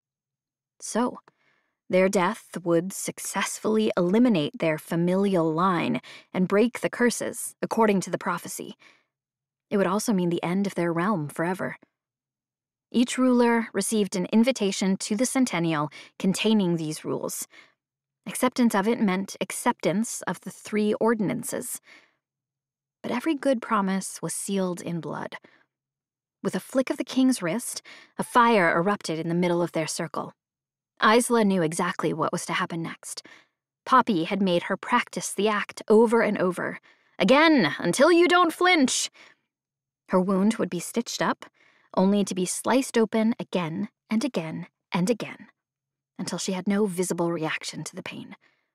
So, their death would successfully eliminate their familial line and break the curses, according to the prophecy. It would also mean the end of their realm forever. Each ruler received an invitation to the Centennial containing these rules. Acceptance of it meant acceptance of the 3 ordinances. But every good promise was sealed in blood. With a flick of the king's wrist, a fire erupted in the middle of their circle. Isla knew exactly what was to happen next. Poppy had made her practice the act over and over. Again, until you don't flinch. Her wound would be stitched up, only to be sliced open again and again and again, until she had no visible reaction to the pain.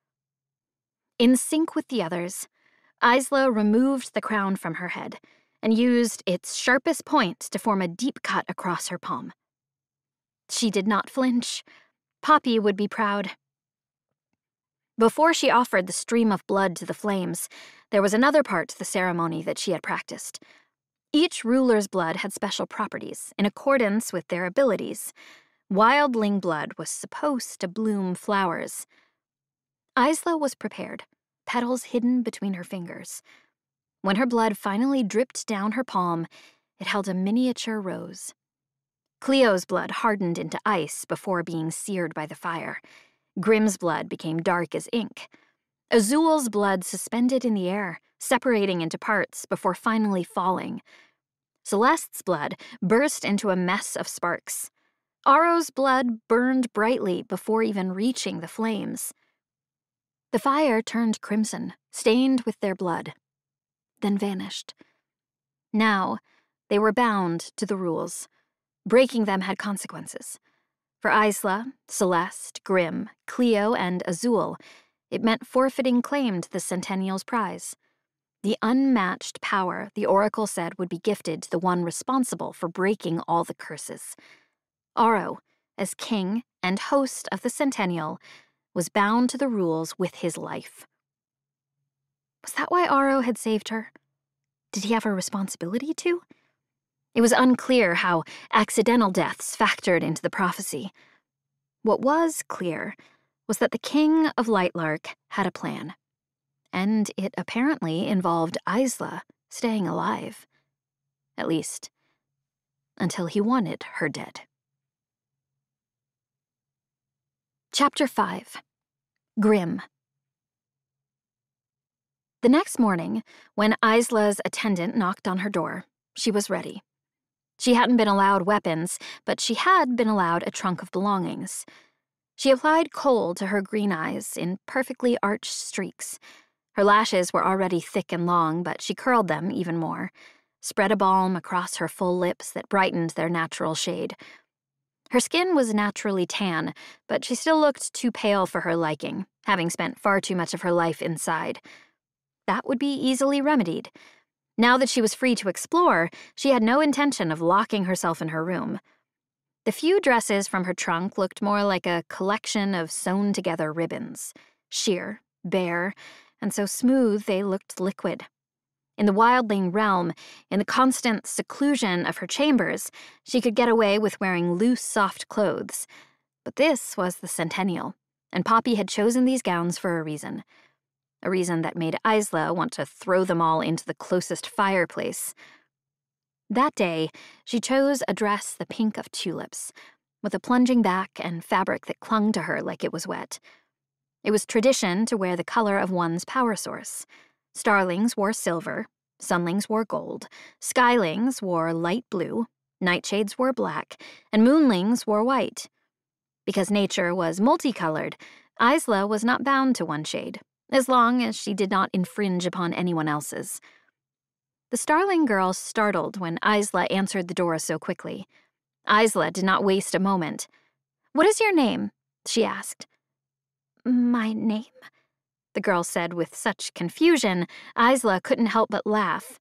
In sync with the others, Isla removed the crown from her head and used its sharpest point to form a deep cut across her palm. She did not flinch. Poppy would be proud. Before she offered the stream of blood to the flames, there was another part to the ceremony that she had practiced. Each ruler's blood had special properties in accordance with their abilities. Wildling blood was supposed to bloom flowers. Isla was prepared, petals hidden between her fingers. When her blood finally dripped down her palm, it held a miniature rose. Cleo's blood hardened into ice before being seared by the fire. Grimm's blood became dark as ink. Azul's blood suspended in the air, separating into parts before finally falling. Celeste's blood burst into a mess of sparks. Aro's blood burned brightly before even reaching the flames. The fire turned crimson, stained with their blood, then vanished. Now, they were bound to the rules. Breaking them had consequences. For Isla, Celeste, Grimm, Cleo, and Azul, it meant forfeiting claim to the Centennial's prize. The unmatched power the Oracle said would be gifted to the one responsible for breaking all the curses. Aro, as king and host of the Centennial, was bound to the rules with his life. Was that why Aro had saved her? Did he have a responsibility to? It was unclear how accidental deaths factored into the prophecy. What was clear was that the king of Lightlark had a plan, and it apparently involved Isla staying alive. At least, until he wanted her dead. Chapter 5. Grimm. The next morning, when Isla's attendant knocked on her door, she was ready. She hadn't been allowed weapons, but she had been allowed a trunk of belongings. She applied kohl to her green eyes in perfectly arched streaks. Her lashes were already thick and long, but she curled them even more, spread a balm across her full lips that brightened their natural shade. Her skin was naturally tan, but she still looked too pale for her liking, having spent far too much of her life inside. That would be easily remedied. Now that she was free to explore, she had no intention of locking herself in her room. The few dresses from her trunk looked more like a collection of sewn-together ribbons, sheer, bare, and so smooth they looked liquid. In the wildling realm, in the constant seclusion of her chambers, she could get away with wearing loose, soft clothes. But this was the Centennial, and Poppy had chosen these gowns for a reason that made Isla want to throw them all into the closest fireplace. That day, she chose a dress the pink of tulips, with a plunging back and fabric that clung to her like it was wet. It was tradition to wear the color of one's power source. Starlings wore silver, sunlings wore gold, skylings wore light blue, nightshades wore black, and moonlings wore white. Because nature was multicolored, Isla was not bound to one shade, as long as she did not infringe upon anyone else's. The starling girl startled when Isla answered the door so quickly. Isla did not waste a moment. "What is your name?" she asked. "My name?" the girl said with such confusion, Isla couldn't help but laugh.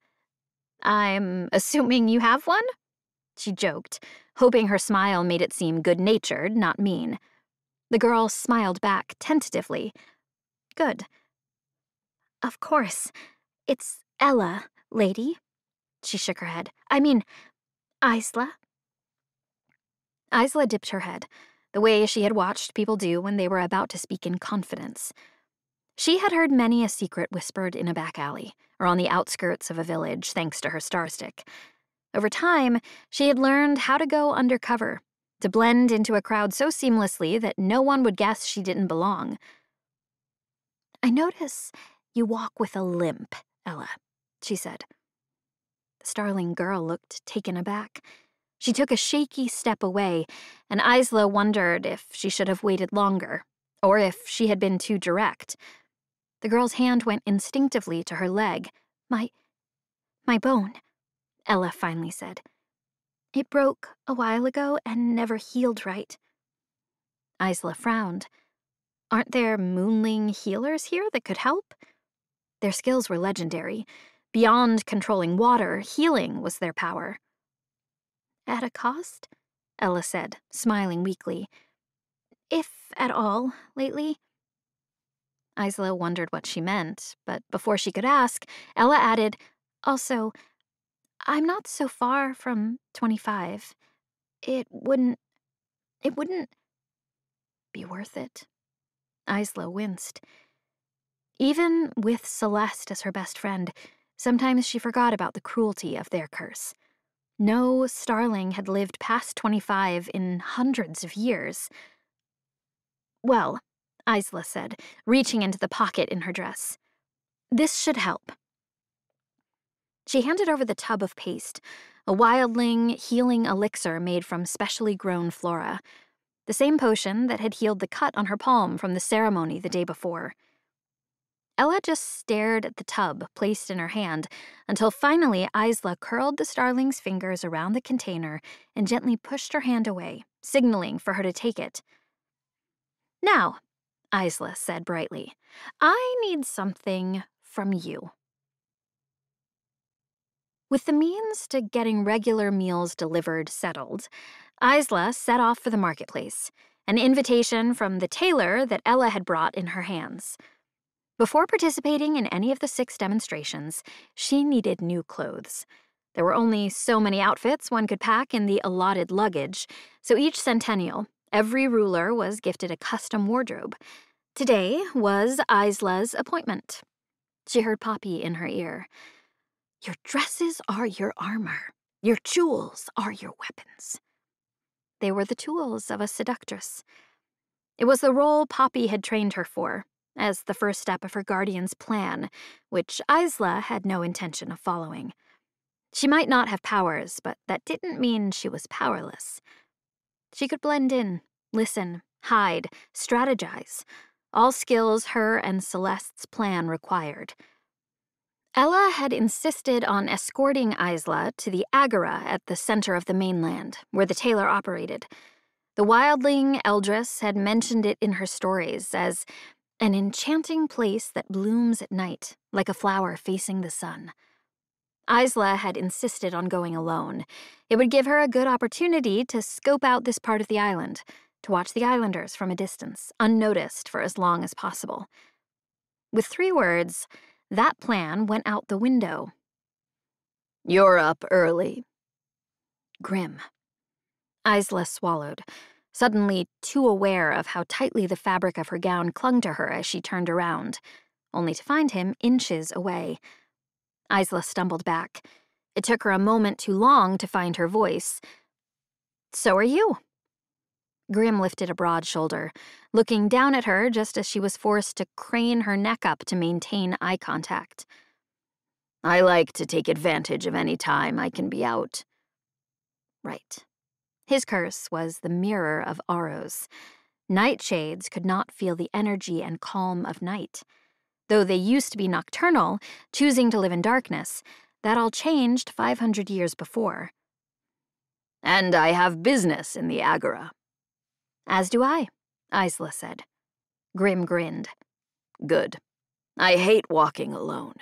"I'm assuming you have one?" she joked, hoping her smile made it seem good-natured, not mean. The girl smiled back tentatively. "Good." "Of course. It's Ella, lady." She shook her head. "I mean, Isla." Isla dipped her head, the way she had watched people do when they were about to speak in confidence. She had heard many a secret whispered in a back alley, or on the outskirts of a village, thanks to her starstick. Over time, she had learned how to go undercover, to blend into a crowd so seamlessly that no one would guess she didn't belong. "I notice you walk with a limp, Ella," she said. The starling girl looked taken aback. She took a shaky step away, and Isla wondered if she should have waited longer, or if she had been too direct. The girl's hand went instinctively to her leg. My bone," Ella finally said. "It broke a while ago and never healed right." Isla frowned. "Aren't there moonling healers here that could help?" Their skills were legendary. Beyond controlling water, healing was their power. "At a cost?" Ella said, smiling weakly. "If at all, lately." Isla wondered what she meant, but before she could ask, Ella added, "Also, I'm not so far from 25. It wouldn't be worth it." Isla winced. Even with Celeste as her best friend, sometimes she forgot about the cruelty of their curse. No starling had lived past 25 in hundreds of years. "Well," Isla said, reaching into the pocket in her dress, "this should help." She handed over the tub of paste, a wildling healing elixir made from specially grown flora, the same potion that had healed the cut on her palm from the ceremony the day before. Ella just stared at the tub placed in her hand until finally Isla curled the starling's fingers around the container and gently pushed her hand away, signaling for her to take it. "Now," Isla said brightly, "I need something from you." With the means to getting regular meals delivered settled, Isla set off for the marketplace, an invitation from the tailor that Ella had brought in her hands. Before participating in any of the 6 demonstrations, she needed new clothes. There were only so many outfits one could pack in the allotted luggage, so each centennial, every ruler, was gifted a custom wardrobe. Today was Isla's appointment. She heard Poppy in her ear. "Your dresses are your armor. Your jewels are your weapons." They were the tools of a seductress. It was the role Poppy had trained her for, as the first step of her guardian's plan, which Isla had no intention of following. She might not have powers, but that didn't mean she was powerless. She could blend in, listen, hide, strategize, all skills her and Celeste's plan required. Ella had insisted on escorting Isla to the Agora at the center of the mainland, where the tailor operated. The wildling Eldris had mentioned it in her stories as an enchanting place that blooms at night, like a flower facing the sun. Isla had insisted on going alone. It would give her a good opportunity to scope out this part of the island, to watch the islanders from a distance, unnoticed for as long as possible. With 3 words, that plan went out the window. "You're up early." Grim. Isla swallowed, suddenly too aware of how tightly the fabric of her gown clung to her as she turned around, only to find him inches away. Isla stumbled back. It took her a moment too long to find her voice. "So are you." Grim lifted a broad shoulder, looking down at her just as she was forced to crane her neck up to maintain eye contact. "I like to take advantage of any time I can be out." Right. His curse was the mirror of Aro's. Nightshades could not feel the energy and calm of night. Though they used to be nocturnal, choosing to live in darkness, that all changed 500 years before. "And I have business in the Agora." "As do I," Isla said. Grim grinned. "Good. I hate walking alone."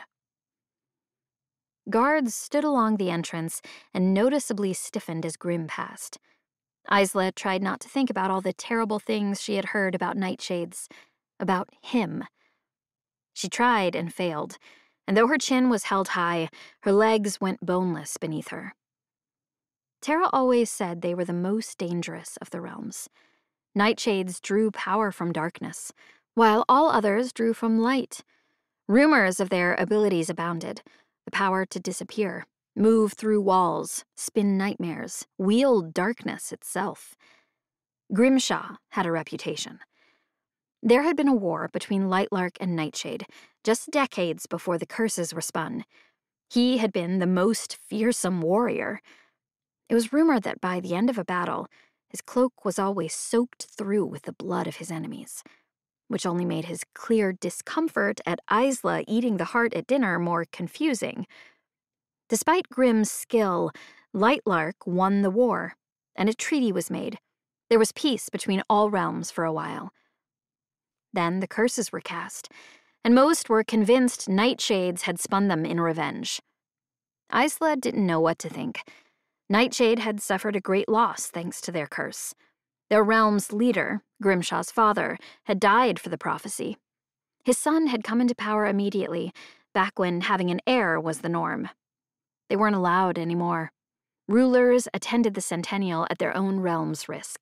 Guards stood along the entrance and noticeably stiffened as Grim passed. Isla tried not to think about all the terrible things she had heard about nightshades, about him. She tried and failed, and though her chin was held high, her legs went boneless beneath her. Tara always said they were the most dangerous of the realms. Nightshades drew power from darkness, while all others drew from light. Rumors of their abilities abounded: the power to disappear, move through walls, spin nightmares, wield darkness itself. Grimshaw had a reputation. There had been a war between Lightlark and Nightshade, just decades before the curses were spun. He had been the most fearsome warrior. It was rumored that by the end of a battle, his cloak was always soaked through with the blood of his enemies, which only made his clear discomfort at Isla eating the heart at dinner more confusing. Despite Grim's skill, Lightlark won the war, and a treaty was made. There was peace between all realms for a while. Then the curses were cast, and most were convinced nightshades had spun them in revenge. Isla didn't know what to think. Nightshade had suffered a great loss thanks to their curse. Their realm's leader, Grimshaw's father, had died for the prophecy. His son had come into power immediately, back when having an heir was the norm. They weren't allowed anymore. Rulers attended the Centennial at their own realm's risk.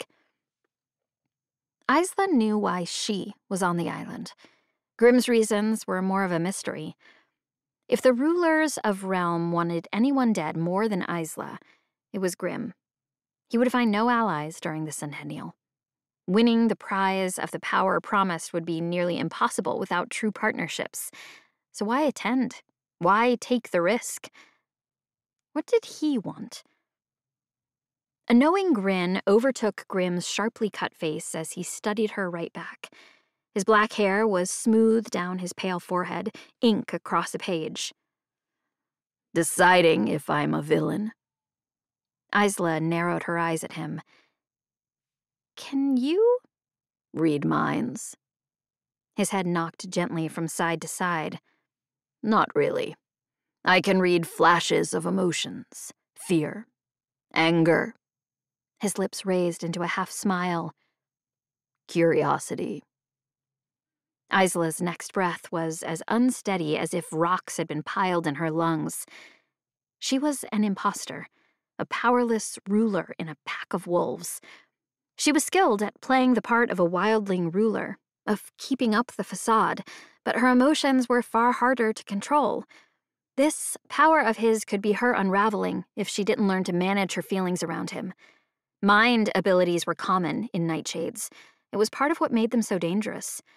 Isla knew why she was on the island. Grim's reasons were more of a mystery. If the rulers of realm wanted anyone dead more than Isla, it was Grim. He would find no allies during the Centennial. Winning the prize of the power promised would be nearly impossible without true partnerships. So why attend? Why take the risk? What did he want? A knowing grin overtook Grim's sharply cut face as he studied her right back. His black hair was smoothed down his pale forehead, ink across a page. "Deciding if I'm a villain." Isla narrowed her eyes at him. "Can you?" "Read minds." His head knocked gently from side to side. "Not really. I can read flashes of emotions. Fear. Anger." His lips raised into a half smile. "Curiosity." Isla's next breath was as unsteady as if rocks had been piled in her lungs. She was an imposter, a powerless ruler in a pack of wolves. She was skilled at playing the part of a wildling ruler, of keeping up the facade, but her emotions were far harder to control. This power of his could be her unraveling if she didn't learn to manage her feelings around him. Mind abilities were common in nightshades. It was part of what made them so dangerous.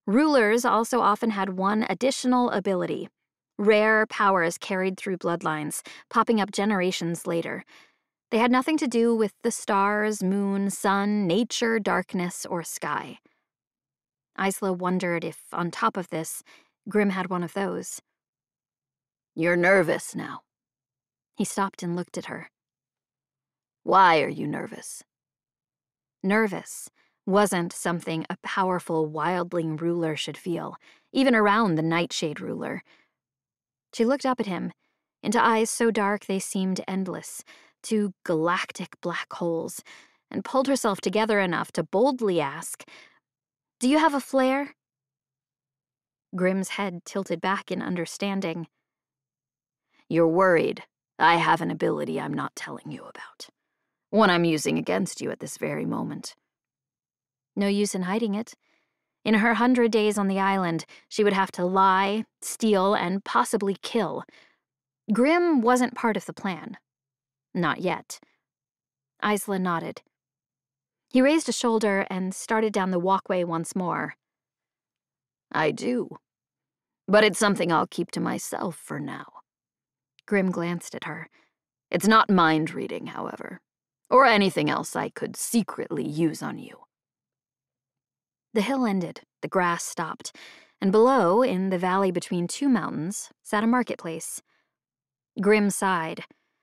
Rulers also often had one additional ability: rare powers carried through bloodlines, popping up generations later. They had nothing to do with the stars, moon, sun, nature, darkness, or sky. Isla wondered if, on top of this, Grim had one of those. "You're nervous now." He stopped and looked at her. "Why are you nervous?" Nervous wasn't something a powerful wildling ruler should feel, even around the Nightshade ruler. She looked up at him, into eyes so dark they seemed endless, two galactic black holes, and pulled herself together enough to boldly ask, "Do you have a flare?" Grim's head tilted back in understanding. "You're worried. I have an ability I'm not telling you about. One I'm using against you at this very moment." No use in hiding it. In her 100 days on the island, she would have to lie, steal, and possibly kill. Grim wasn't part of the plan. Not yet. Isla nodded. He raised a shoulder and started down the walkway once more. "I do. But it's something I'll keep to myself for now." Grim glanced at her. "It's not mind reading, however, or anything else I could secretly use on you." The hill ended, the grass stopped, and below, in the valley between two mountains, sat a marketplace. Grim sighed.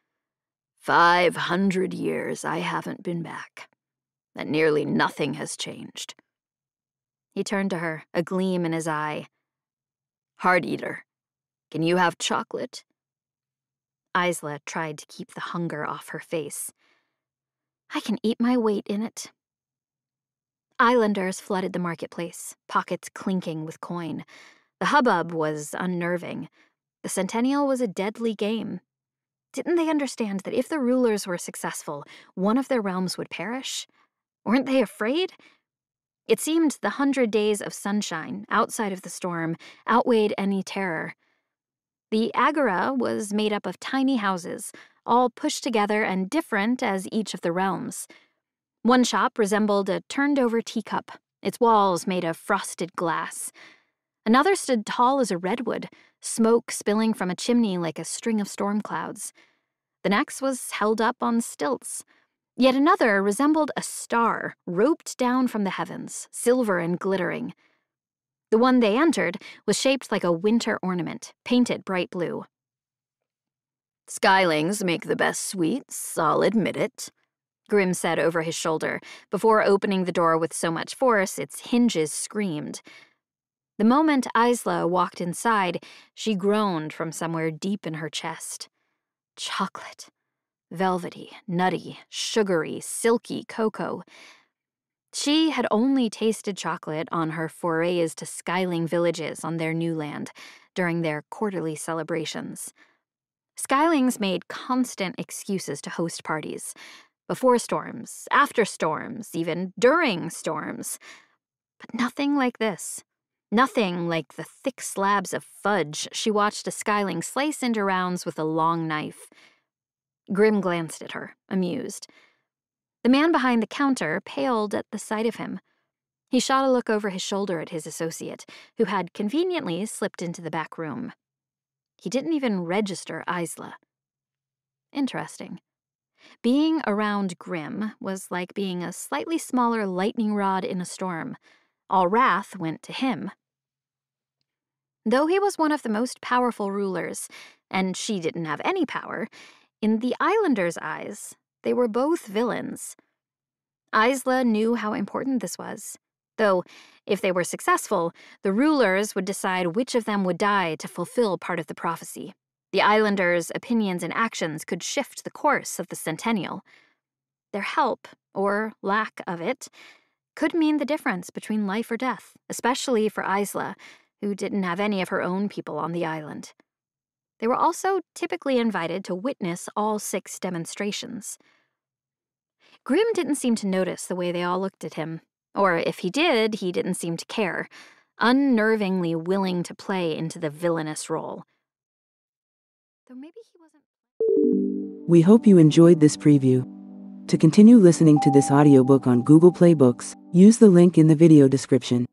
500 years I haven't been back, and nearly nothing has changed. He turned to her, a gleam in his eye. "Heart Eater, can you have chocolate?" Isla tried to keep the hunger off her face. "I can eat my weight in it." Islanders flooded the marketplace, pockets clinking with coin. The hubbub was unnerving. The Centennial was a deadly game. Didn't they understand that if the rulers were successful, one of their realms would perish? Weren't they afraid? It seemed the 100 days of sunshine outside of the storm outweighed any terror. The agora was made up of tiny houses, all pushed together and different as each of the realms. One shop resembled a turned-over teacup, its walls made of frosted glass. Another stood tall as a redwood, smoke spilling from a chimney like a string of storm clouds. The next was held up on stilts. Yet another resembled a star roped down from the heavens, silver and glittering. The one they entered was shaped like a winter ornament, painted bright blue. "Skylings make the best sweets, I'll admit it," Grim said over his shoulder, before opening the door with so much force its hinges screamed. The moment Isla walked inside, she groaned from somewhere deep in her chest. Chocolate. Velvety, nutty, sugary, silky cocoa. She had only tasted chocolate on her forays to Skyling villages on their new land during their quarterly celebrations. Skylings made constant excuses to host parties. Before storms, after storms, even during storms. But nothing like this. Nothing like the thick slabs of fudge she watched a Skyling slice into rounds with a long knife. Grim glanced at her, amused. The man behind the counter paled at the sight of him. He shot a look over his shoulder at his associate, who had conveniently slipped into the back room. He didn't even register Isla. Interesting. Being around Grim was like being a slightly smaller lightning rod in a storm. All wrath went to him. Though he was one of the most powerful rulers, and she didn't have any power, in the Islanders' eyes, they were both villains. Isla knew how important this was, though if they were successful, the rulers would decide which of them would die to fulfill part of the prophecy. The Islanders' opinions and actions could shift the course of the Centennial. Their help, or lack of it, could mean the difference between life or death, especially for Isla, who didn't have any of her own people on the island. They were also typically invited to witness all 6 demonstrations. Grim didn't seem to notice the way they all looked at him, or if he did, he didn't seem to care, unnervingly willing to play into the villainous role. Though maybe he wasn't. We hope you enjoyed this preview. To continue listening to this audiobook on Google Play Books, use the link in the video description.